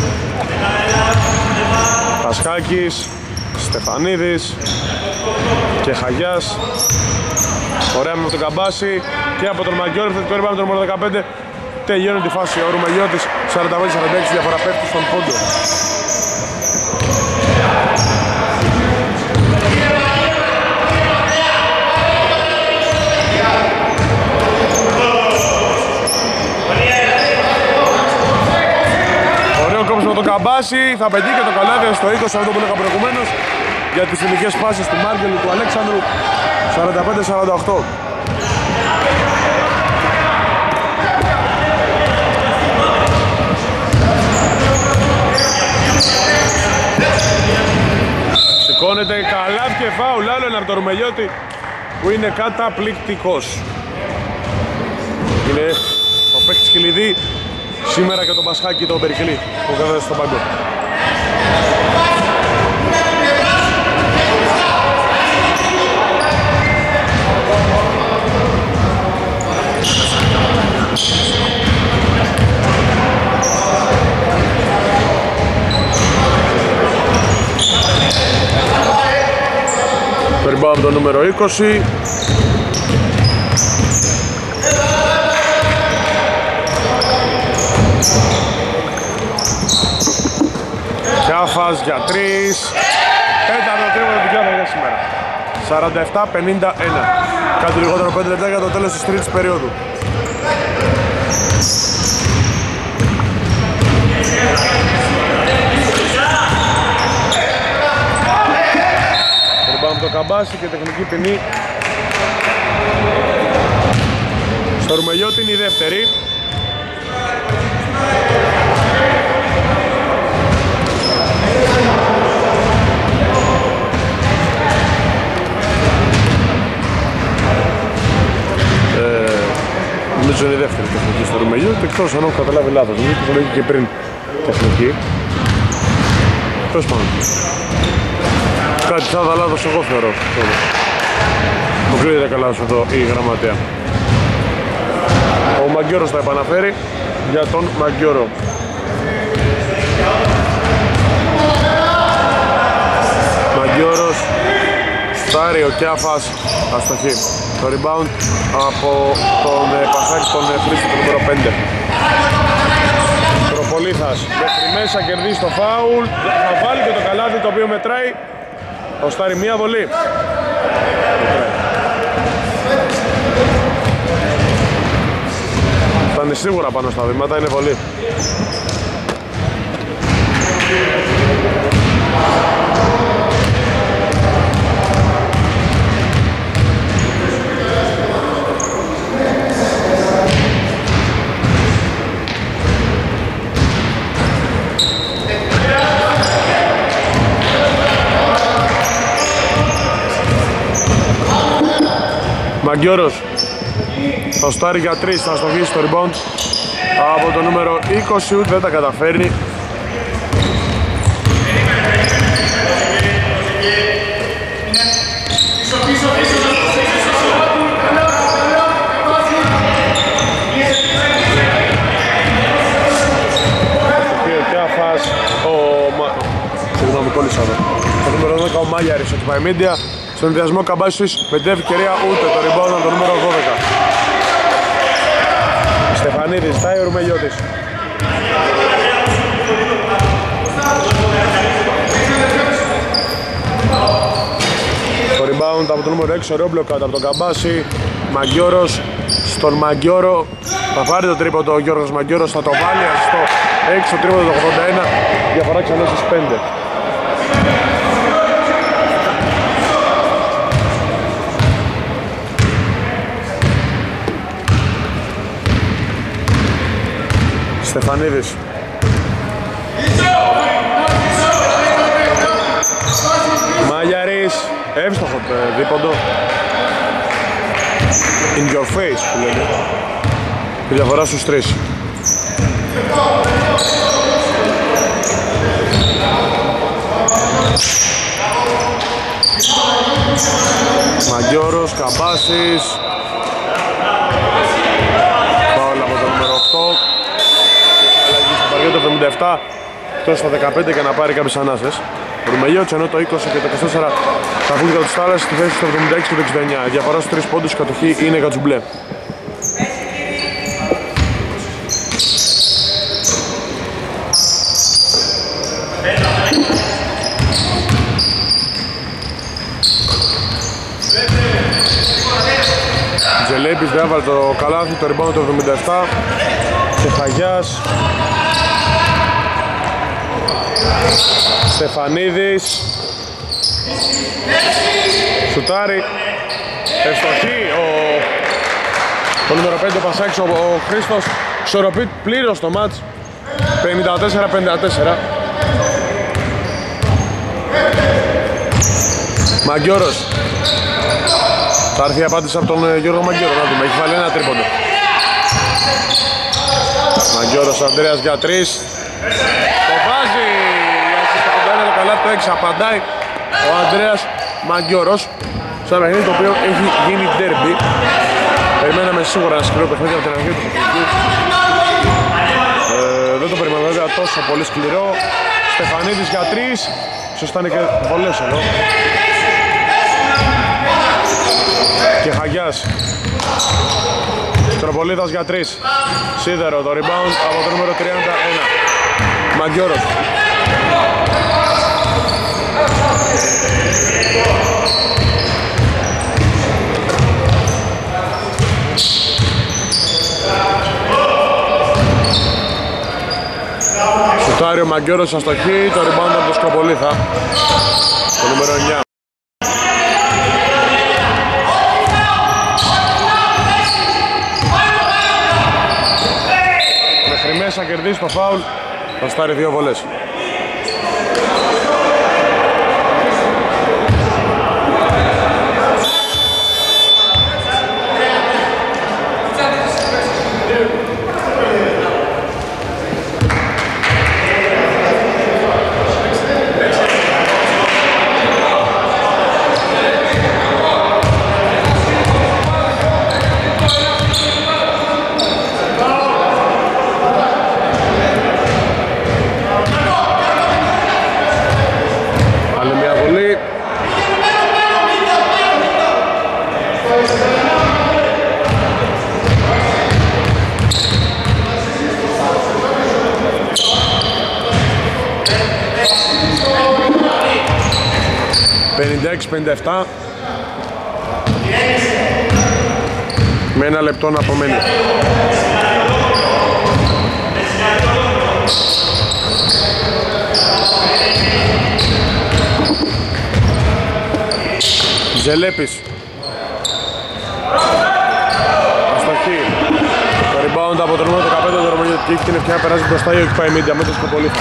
Πασχάκης, Στεφανίδης και Χαγιάς. Ωραία με τον Καμπάση και από τον Μαγκιόρη, θετικό rebound το νούμερο δεκαπέντε. Τελειώνει τη φάση ο Ρουμελιώτης, σαράντα πέντε σαράντα έξι, διαφορά πέφτει στον πόντο. Με τον Καμπάση, θα πετύχει και το καλάδι στο είκοσι, αυτό που έλεγα προηγουμένως, για τις φιλικές φάσεις του Μάργελου, του Αλέξανδρου. Σαράντα πέντε σαράντα οκτώ. Σηκώνεται καλά και φάουλ, άλλο ένα από το Ρουμελιώτη που είναι καταπληκτικός. Είναι ο παίκτης κλειδί σήμερα και τον Πασχάκη τον Περικλή που κάθεται στον πάγκο. Το rebound το νούμερο είκοσι. Κιάφας για τρεις. Τέταρτο τρίποντο του Κιάφα για σήμερα. σαράντα επτά πενήντα ένα. Κάτι λιγότερο πέντε λεπτά για το τέλος της τρίτης περίοδου. Ρομπάμε το Καμπάση και τεχνική ποινή στο Ρουμελιώτη, είναι η δεύτερη. Νομίζω είναι η δεύτερη τεχνική στο Ρουμελιώτη, εκτός αν έχω καταλάβει λάθος. Νομίζω πως λέγει και πριν τεχνική. Τέλος πάντων. Κάτι θα δα λάθος εγώ θεωρώ. Μου κρίνεται καλά εδώ η γραμματέα. Ο Μαγκιόρος θα επαναφέρει για τον Μαγκιόρος, στάρει ο Κιάφας, αστοχή. Το rebound από τον ε, Πασάκη, τον ε, Χρήστο, το νούμερο πέντε. Τροπολίθας μέχρι μέσα, κερδίζει το φάουλ, θα βάλει και το καλάθι το οποίο μετράει. Ο στάρει μία βολή. Θα είναι σίγουρα πάνω στα βήματα, είναι βολή. Μαγκιόρος θα στάρει για τρεις, θα αστοχίσει το rebound από το νούμερο είκοσι, ούτε δεν τα καταφέρνει. Ο Κιάφας, ο... συγγνώμη, κόλλησα εδώ. Το νούμερο δώδεκα ο Μάγιαρης, ο Κιπάι Μίντια. Στον ενδιασμό Καμπάσης με την ευκαιρία, ούτε το rebound το νούμερο δώδεκα. Στεφανίδης, Τάι ο Ρουμελιώτης. Το rebound από το νούμερο έξι, ωραίο μπλοκάτ από τον Καμπάση. Μαγκιόρος στον Μαγκιόρο. Θα πάρει το τρίποντο ο Γιώργος Μαγκιόρος, θα το βάλει στο έξι, το τρίποντο το ογδόντα ένα. Διαφορά ξανά στις πέντε. Στεφανίδης. Μάγιαρης, εύστοχο δίποντο. In your face που λένε. Η διαφορά στους τρεις. Μαγκιόρος, Καμπάσης. Πάω από το νούμερο οκτώ. Το εβδομήντα επτά, τόσο στα δεκαπέντε για να πάρει κάποιες ανάσες. Ο Ρουμελιώτης, ενώ το είκοσι και το είκοσι τέσσερα θα βγουν για τους Τάλας στη θέση του εβδομήντα έξι και του εξήντα εννιά. Η διαφορά στους τρεις πόντους, η κατοχή είναι για τους μπλε. Τζελέπης δεν έβαλε το καλάθι, το rebound το εβδομήντα επτά. Τσεχαγιάς. Στεφανίδης. Σουτάρι. Ευστοχή. Ο... Το νούμερο πέντε ο Πασάκης, ο, ο Χρήστος. Ισορροπεί πλήρως το μάτς. πενήντα τέσσερα πενήντα τέσσερα. Μαγκιόρος. Θα έρθει η απάντηση από τον Γιώργο Μαγκιόρο, να δούμε. Έχει βάλει ένα τρίποντο. Μαγκιόρος Ανδρέας για τρεις. Το βάζει. Το ένα το καλά το έξι. Απαντάει ο Ανδρέας Μαγκιόρος. Σε ένα παιχνίδι το οποίο έχει γίνει ντέρμπι. Περιμέναμε σίγουρα ένα σκληρό παιχνίδι από την αρχή του παιχνιδιού. Ε, δεν το περιμέναμε βέβαια τόσο πολύ σκληρό. Στεφανίδης για τρεις. Σωστά είναι και βολές εδώ. Και Χαγιάς. Στροπολίδας για τρεις. Σίδερο το rebound από το νούμερο τριάντα ένα. Μαγκιόρος. Σουτάρει ο Μαγκιόρος αστοχή. Το rebound από το Σκροπολίδα. Το νούμερο εννιά. Μέσα κερδίσει το φάουλ, θα στάρει δύο βολές. πενήντα έξι πενήντα επτά. Με ένα λεπτό να απομένει. Ζελέπης. Αστοχή. Το rebound από το νούμερο δεκαπέντε το Ρωμαγιώτη και έχει την ευκαιρία να περάσει μπροστά η Occupy Media με το Σκοπολίθα.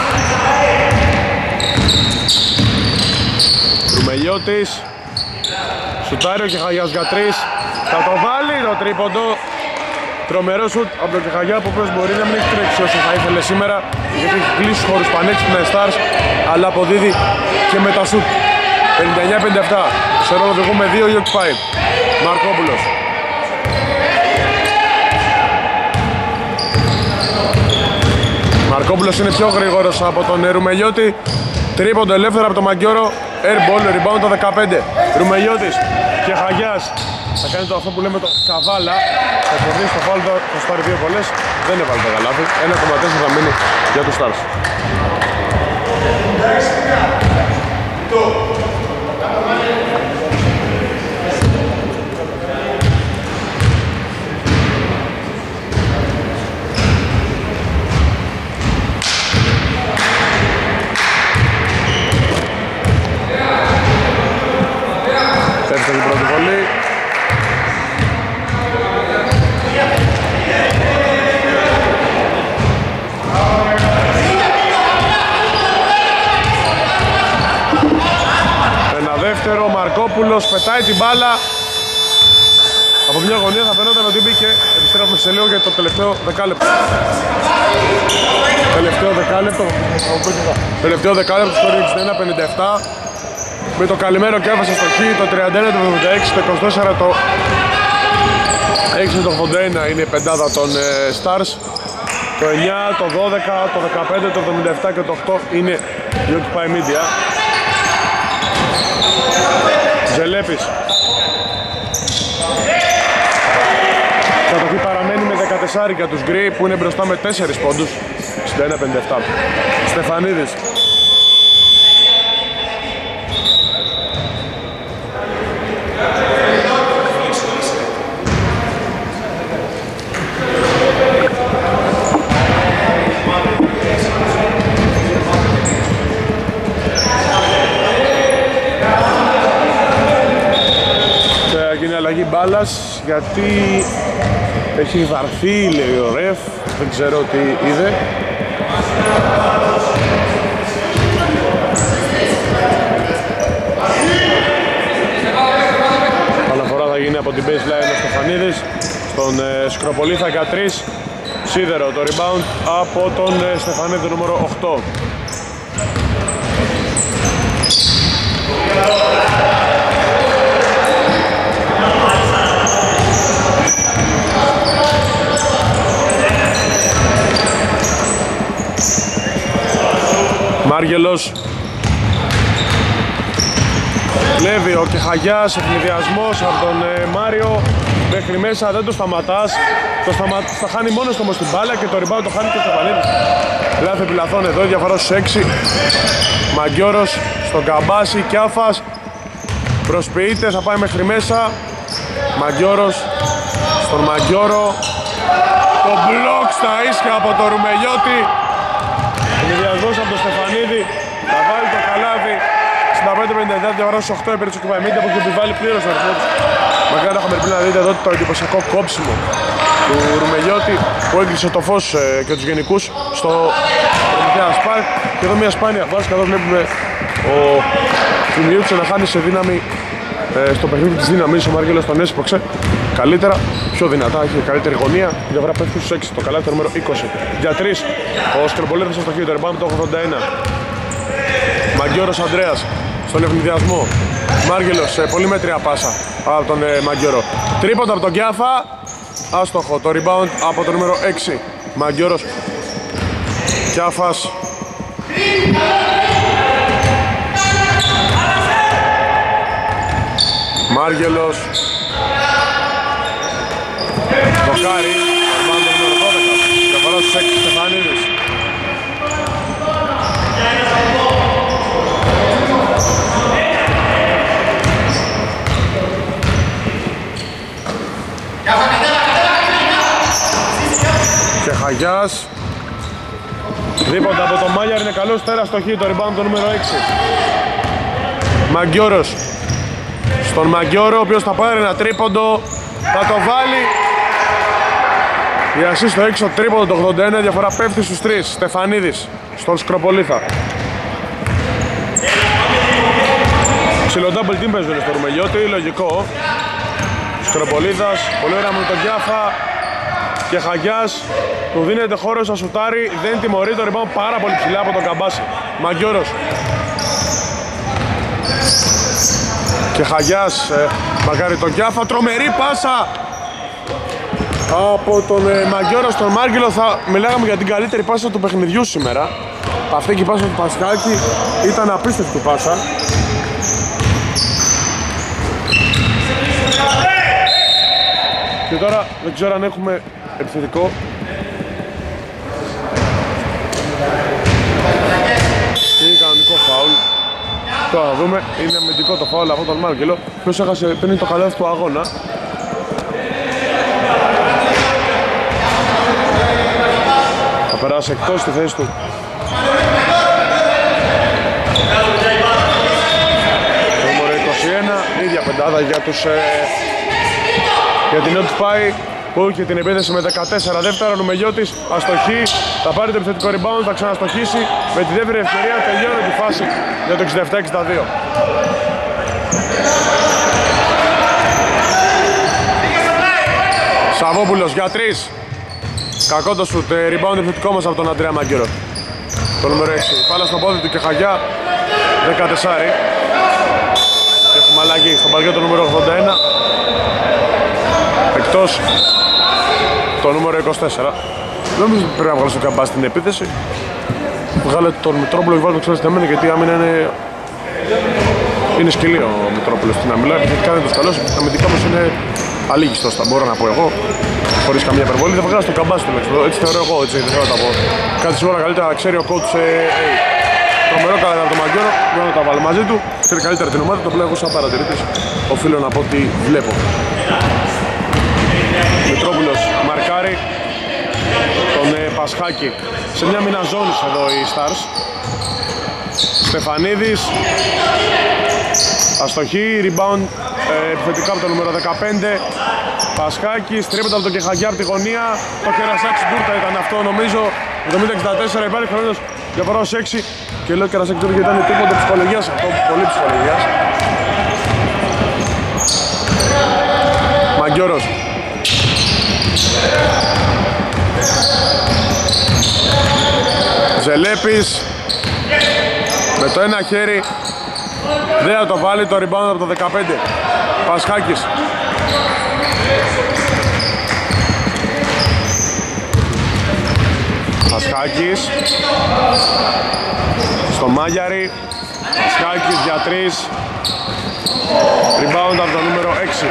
Ρουμελιώτης. Σουτάρει ο Κεχαγιάς για τρεις. Θα το βάλει το τρίποντο. Τρομερό σουτ από τον Κεχαγιά που οποίος μπορεί να μην έχει τρέξει όσο θα ήθελε σήμερα, γιατί έχει κλείσει χώρους πανέξυπνα οι Stars, αλλά αποδίδει και με τα σουτ. πενήντα εννιά πενήντα επτά. Σε ρόλο οδηγούμε δύο η Occupy. Μαρκόπουλος. Μαρκόπουλος είναι πιο γρήγορος από τον Ρουμελιώτη. Τρίποντο ελεύθερα από τον Μαγκιόρο. Airball, rebound το δεκαπέντε. Ρουμελιώτης και Χαγιάς. Θα κάνει το αυτό που λέμε το καβάλα. Θα κορδίσει το φάουλ, θα σου πάρει δύο βολές. Δεν έβαλε το γαλάθι. ένα κόμμα τέσσερα θα μείνει για τους Stars. Δεύτερη πρώτη βολή. Ένα δεύτερο, Μαρκόπουλος πετάει την μπάλα. Από μια γωνία θα φαινόταν ότι μπήκε. Επιστρέφουμε σε λίγο για το τελευταίο δεκάλεπτο. Τελευταίο δεκάλεπτο. Τελευταίο δεκάλεπτο στο εξήντα ένα πενήντα επτά. Με το καλυμμένο και έφασε στο χ, το τριάντα ένα το εβδομήντα έξι, το είκοσι τέσσερα το έξι το ογδόντα ένα είναι η πεντάδα των ε, Stars. Το εννιά, το δώδεκα, το δεκαπέντε, το εβδομήντα επτά και το οκτώ είναι η Occupy Media. Ζελέπης. Η κατοχή παραμένει με δεκατέσσερα για τους Γκρι που είναι μπροστά με τέσσερις πόντους. εξήντα ένα πενήντα επτά. Στεφανίδης. Αλλαγή μπάλας γιατί έχει βαρθεί, λέει ο ρεφ, δεν ξέρω τι είδε. Αναφορά θα γίνει από την baseline ο Στεφανίδης στον ε, Σκροπολίθα για τρεις. Σίδερο το rebound από τον ε, Στεφανίδη νούμερο οκτώ. Μάργελος. Βλέπει ο Κεχαγιάς, ευνηδιασμός από τον ε, Μάριο. Μέχρι μέσα δεν το σταματάς. Το σταμα... θα χάνει μόνος του όμως την μπάλα και το rebound το χάνει και το Στεφανίδης. Λάθη επιλαθών εδώ, διαφορά στους έξι. Μαγκιόρος στον Καμπάση, Κιάφας. Προσποιείται, θα πάει μέχρι μέσα. Μαγκιόρος στον Μαγκιόρο. Το μπλοκ στα ίσια από το Ρουμελιώτη. Ενδιασμός από τον Στεφανίδη. Θα βάλει το καλάθι. εξήντα πέντε πενήντα εννιά διαφορά στους οκτώ υπέρ της Occupy Media που έχει επιβάλει πλήρως ο αριθμό τους. Μακάρι να είχαμε πριν να δείτε εδώ το εντυπωσιακό κόψιμο του Ρουμελιώτη που έκλεισε το φως ε, και τους γενικούς στο Προμηθέας Πάρκ. Και εδώ μια σπάνια βάση, εδώ βλέπουμε ο Ρουμελιώτης να χάνει σε δύναμη ε, στο παιχνίδι της δύναμης. Ο Μάργελος τον έσπρωξε καλύτερα, πιο δυνατά, έχει καλύτερη γωνία. Η διαφορά πέφτει στους έξι, το καλάθι το νούμερο είκοσι. Για τρεις, ο Σκροπολίδης στο χείο, το rebound το ογδόντα ένα. Μαγκιόρος Ανδρέας στον ευνηδιασμό. Μάργελος σε πολύ μέτρια πάσα από τον ε, Μαγκιόρο. Τρίποντα από τον Κιάφα. Άστοχο το rebound από το νούμερο έξι. Μαγκιόρος. Κιάφας. Μάργελος. Δοκάρι. Rebound το νούμερο δώδεκα. Διαφορά στους έξι. Στεφανίδης. Χαγιάς. Δίποντα από τον Μάγιαρ, είναι καλός, τέρα στο χ, το rebound το νούμερο έξι. Μαγκιόρος στον Μαγκιόρο, ο οποίος θα πάρει ένα τρίποντο, θα το βάλει. Η ασίστ στο έξι, το τρίποντο το ογδόντα ένα, διαφορά πέφτει στους τρεις. Στεφανίδης στον Σκροπολίθα. Ψιλο double team παίζουν στο Ρουμελιώτη, λογικό. Σκροπολίθας, πολύ ωραία με τον Γιάφα. Και Χαγιάς, του δίνεται χώρο στα σουτάρι, δεν τιμωρεί, το rebound πάρα πολύ ψηλά από τον Καμπάση. Μαγκιόρος. Και Χαγιάς, ε, μακάρι τον Γιάφα, τρομερή πάσα από τον ε, Μαγκιόρο στον Μάργυλο. Θα μιλάγαμε για την καλύτερη πάσα του παιχνιδιού σήμερα. Αυτή και η πάσα του Πασχάκη ήταν απίστευτη πάσα. Και τώρα δεν ξέρω αν έχουμε επιθετικό. Είναι κανονικό φάουλ. Τώρα θα δούμε, είναι αμυντικό το φάουλ από τον Μάργελο, ποιος έχασε πριν το καλάθι του αγώνα. Θα περάσει εκτός στη θέση του. Το νούμερο είκοσι ένα, ίδια πεντάδα για τους ε, για την Notify που είχε την επίθεση με δεκατέσσερα δεύτερα. Νουμελιώτης αστοχή, θα πάρει το επιθετικό rebound, θα ξαναστοχίσει. Με τη δεύτερη ευκαιρία τελειώνει τη φάση για το εξήντα επτά εξήντα δύο. Σαββόπουλος για τρεις. Κακό το σουτ, rebound επιθετικό μας από τον Αντρέα Μαγκέρο. Το νούμερο έξι, πάλα στο πόδι του και Χαγιά δεκατέσσερα. Και έχουμε αλλαγή στον παρκέ το νούμερο ογδόντα ένα. Εκτός το νούμερο είκοσι τέσσερα. Δεν νομίζω ότι πρέπει να βγάλω στο Καμπά στην επίθεση. Βγάλε τον Μητρόπουλο και βάλε το ξέρω στην άμυνα, γιατί η άμυνα είναι... είναι σκυλή ο Μητρόπουλος στην άμυνα. Επιθετικά είναι τους καλός, αμυντικά όμως είναι αλήγιστος, θα μπορώ να πω εγώ. Χωρίς καμία υπερβολή, δεν βγάλω στο Καμπά τουλάχιστον. Έτσι θεωρώ εγώ, έτσι δεν θέλω να τα πω. Κάτι σίγουρα καλύτερα ξέρει ο coach. Τρομερό καλά από τον Μαγκιόρο, δεν θα τα βάλω μαζί του. Ξέρει καλύτερα την ομάδα, το πλέον εγώ σαν παρατηρητής οφείλω να πω ότι βλέπω. Μητρόπουλος μαρκάρει τον ε, Πασχάκη σε μια μήνα ζώνης εδώ οι Stars. Στεφανίδης αστοχή, rebound ε, επιθετικά από το νούμερο δεκαπέντε. Πασχάκης, τρίποντα από τον Κεχαγιά από τη γωνία. Το Κερασάκης Τούρτα ήταν αυτό νομίζω. εβδομήντα εξήντα τέσσερα, υπάρχει χρόνος για παρά ως έξι. Και λέω Κερασάκης Τούρτα γιατί ήταν τίποτα ψυχολογίας αυτό, πολύ ψυχολογίας. Μαγκιόρος. Ζελέπης με το ένα χέρι δεν θα το βάλει, το rebound από το δεκαπέντε. Πασχάκης. Πασχάκης στο Μάγιαρη. Πασχάκης για τρεις. Rebound από το νούμερο έξι.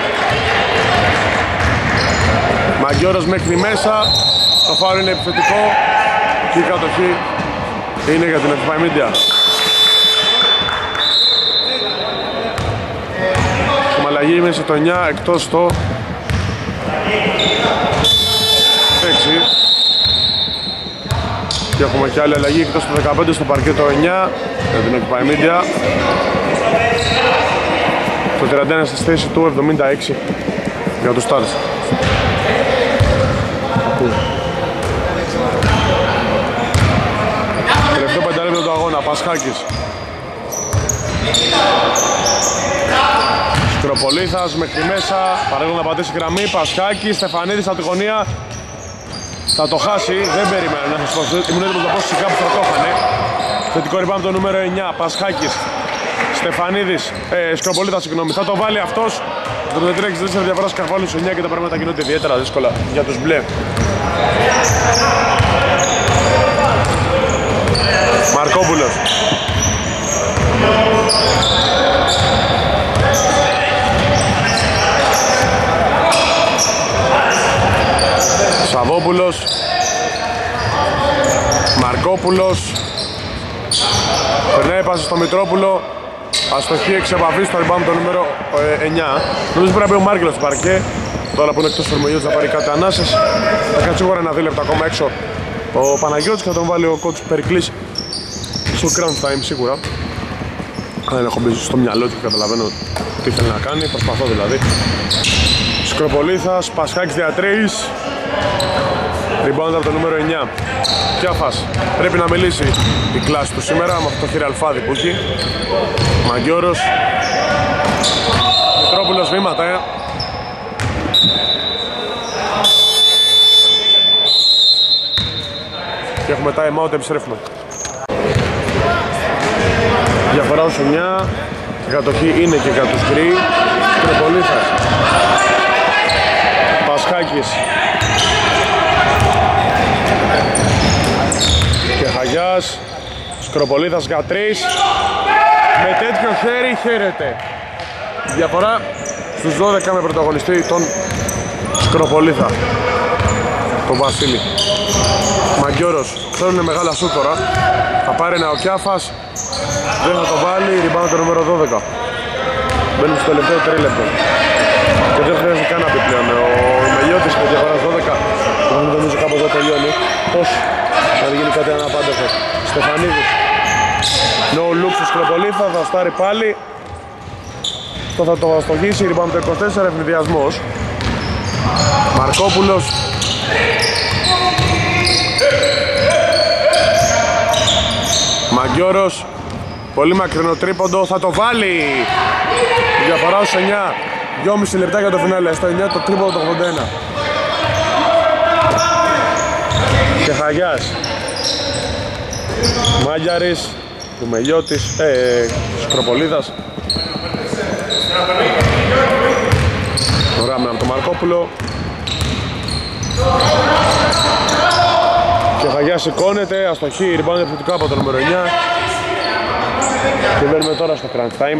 Μαγκιόρος μέχρι μέσα. Το φάουλ είναι επιθετικό και η κατοχή είναι για την Notify Media. Έχουμε αλλαγή μέσα στο εννιά, εκτός το έξι. Και έχουμε και άλλη αλλαγή εκτός το δεκαπέντε στο παρκέ το εννιά για την Notify Media. Το τριάντα ένα στη θέση του εβδομήντα έξι για τους Stars. Τελευταίο πεντάλεπτο του αγώνα, Πασχάκης. Σκροπολίθας μέχρι μέσα, παρέλογο να πατήσει γραμμή. Πασχάκης, Στεφανίδης από τη γωνία. Θα το χάσει, δεν περίμενα να σας πω. Ήμουν έτοιμος να πω σιγά που θα το είχανε. Θετικό rebound το νούμερο εννιά, Πασχάκης. Στεφανίδης, ε, Σκροπολίθας, συγγνώμη, θα το βάλει αυτός. Το εβδομήντα τρία εξήντα τέσσερα διαφορά σκαρφάλουν στο εννιά και τα πράγματα γίνονται ιδιαίτερα δύσκολα για τους μπλε. Μαρκόπουλος. Σαββόπουλος. Μαρκόπουλος. Περνάει πάση στο Μητρόπουλο. Αστοχή εξ επαφής στο rebound το νούμερο εννιά. Νομίζω πρέπει να πει ο Μάρκελος στο παρκέ. Τώρα που είναι εκτός Ρουμελιώτης θα πάρει κάτι ανάσες. Θα κάτσει σίγουρα ένα δύο λεπτά ακόμα έξω ο Παναγιώτης και θα τον βάλει ο coach Περικλής στο ground time σίγουρα. Δεν έχω μπει στο μυαλό του και καταλαβαίνω τι θέλει να κάνει, προσπαθώ δηλαδή. Σκροπολίθας, Πασχάκης διατρέης. Rebound από το νούμερο εννιά. Κιάφας, πρέπει να μιλήσει η κλάση του σήμερα με αυτό το χειριαλφάδι που έχει. Μαγκιόρος. Μητρόπουλος βήματα, ε. Και έχουμε time out, επιστρέφουμε. Διαφορά ως εννιά. Η κατοχή είναι και για τους γκρι. Σκροπολίθας. Πασχάκης. Και Χαγιάς. Σκροπολίθας για τρεις. Με τέτοιο χέρι χαίρεται. Διαφορά στους δώδεκα με πρωταγωνιστή τον Σκροπολίθα, τον Βασίλη. Μαγκιόρος, θέλουν μεγάλα σου τώρα. Θα πάρει ένα ο Κιάφας. Δεν θα το βάλει, rebound το νούμερο δώδεκα. Μπαίνουν στο τελευταίο τρίλεπτο. Και δεν χρειάζεται καν να πει πλέον. Ο Μελιώτης με διαφορά δώδεκα. Το νομίζω κάπου εδώ τελειώνει. Πώς θα γίνει κάτι αναπάντεχο. Στεφανίδης. No look στο Σκροπολίθα, θα στάρει πάλι. Αυτό θα το αστοχίσει, rebound το είκοσι τέσσερα, ευνηδιασμός. Μαρκόπουλος. Μαγκιόρος. Πολύ μακρινό τρίποντο, θα το βάλει. Η διαφορά ως εννιά. δυόμισι λεπτά για το φινάλε, στο εννιά το τρίποντο το ογδόντα ένα. Και Χαγιάς. Μάγιαρης. Ρουμελιώτης. Ε, Σκροπολίδας. Ωραία με από το Μαρκόπουλο. Και Χαγιάς σηκώνεται, αστοχή, rebound επιθετικά από το νούμερο εννιά. Και μπαίνουμε τώρα στο crunch time.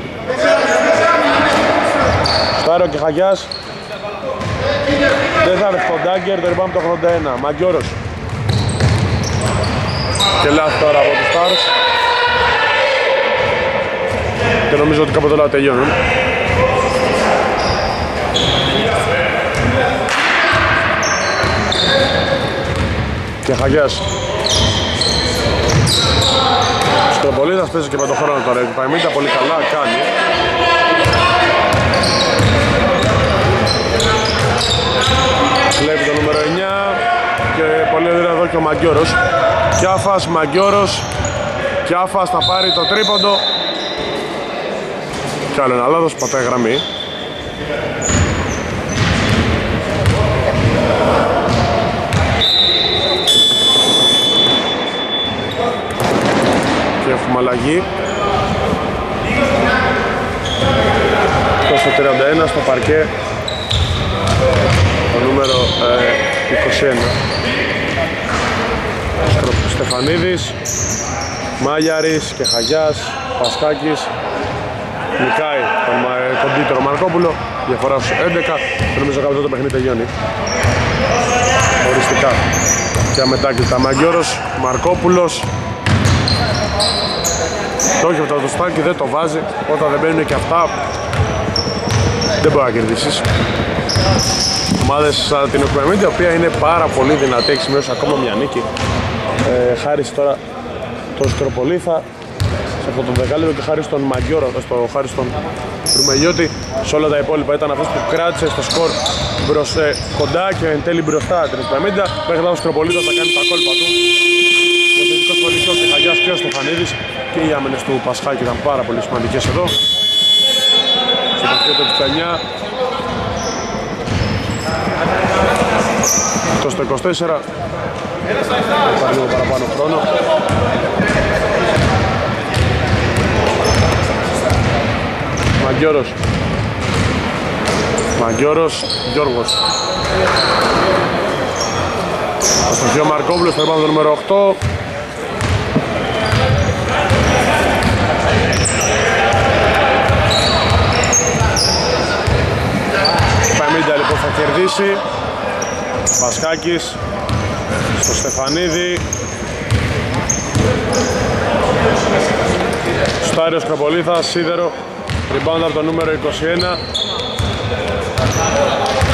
Στάρο και Χαγιάς. Δεν θα έρθει το ντάγκερ, το rebound το ογδόντα ένα. Μαγκιόρος. Και λάθη τώρα από τους Stars. Και νομίζω ότι κάποτε όλα τελειώνουν. Και Χαγιάς. Σκροπολίδας παίζει και με τον χρόνο τώρα. Η Παϊμίτα πολύ καλά κάνει. Βλέπει το νούμερο εννιά. Και πολύ ωραία εδώ και ο Μαγκιόρος. Κιάφας, Μαγκιόρος. Κιάφας θα πάρει το τρίποντο. Κι άλλο ένα λάθος, πατάει γραμμή. Και έχουμε αλλαγή. Στο τριάντα ένα στο παρκέ το νούμερο ε, είκοσι ένα. Στεφανίδης, Μάγιαρης και Χαγιάς, Πασχάκης. Νικάει τον κοντύτερο Μαρκόπουλο. Διαφορά στους έντεκα. Νομίζω κάποιο το παιχνίδι τελειώνει οριστικά. Και αμετάκριτα Μαγκιόρος, Μαρκόπουλος. Το όχι αυτό το στάκι, δεν το βάζει. Όταν δεν μπαίνουν και αυτά δεν μπορεί να κερδίσεις. Ομάδες σαν την Οκουεμίντη, η οποία είναι πάρα πολύ δυνατή, έχει σημειώσει ακόμα μια νίκη. Ε, χάρη τώρα τον Σκροπολίθα σε αυτό το δεκάλεπτο και χάρη στον Μαγκιόρο, στο χάρη στον Ρουμελιώτη. Σε όλα τα υπόλοιπα ήταν αυτός που κράτησε στο σκορ μπρος, ε, κοντά και εν τέλει μπροστά την Οκουεμίντα. Μέχρι τώρα ο Σκροπολίθας θα κάνει τα κόλπα του. Ο θετικός πολιτικός και Χαγιάς και ο Στεφανίδης και οι άμενες του Πασχάκη ήταν πάρα πολύ σημαντικές εδώ. Στο παιχνίδι του εννιά. Το στο είκοσι τέσσερα. Υπάρχει λίγο παραπάνω χρόνο. Μαγκιόρος. Μαγκιόρος, Γιώργος. Αστοχή ο Μαρκόπουλος, θα είπαμε το νούμερο οκτώ. Παμίντα λοιπόν θα κερδίσει. Πασχάκης στο Στεφανίδη. Στάριος Κροπολίθας, σίδερο. Rebound από το νούμερο είκοσι ένα.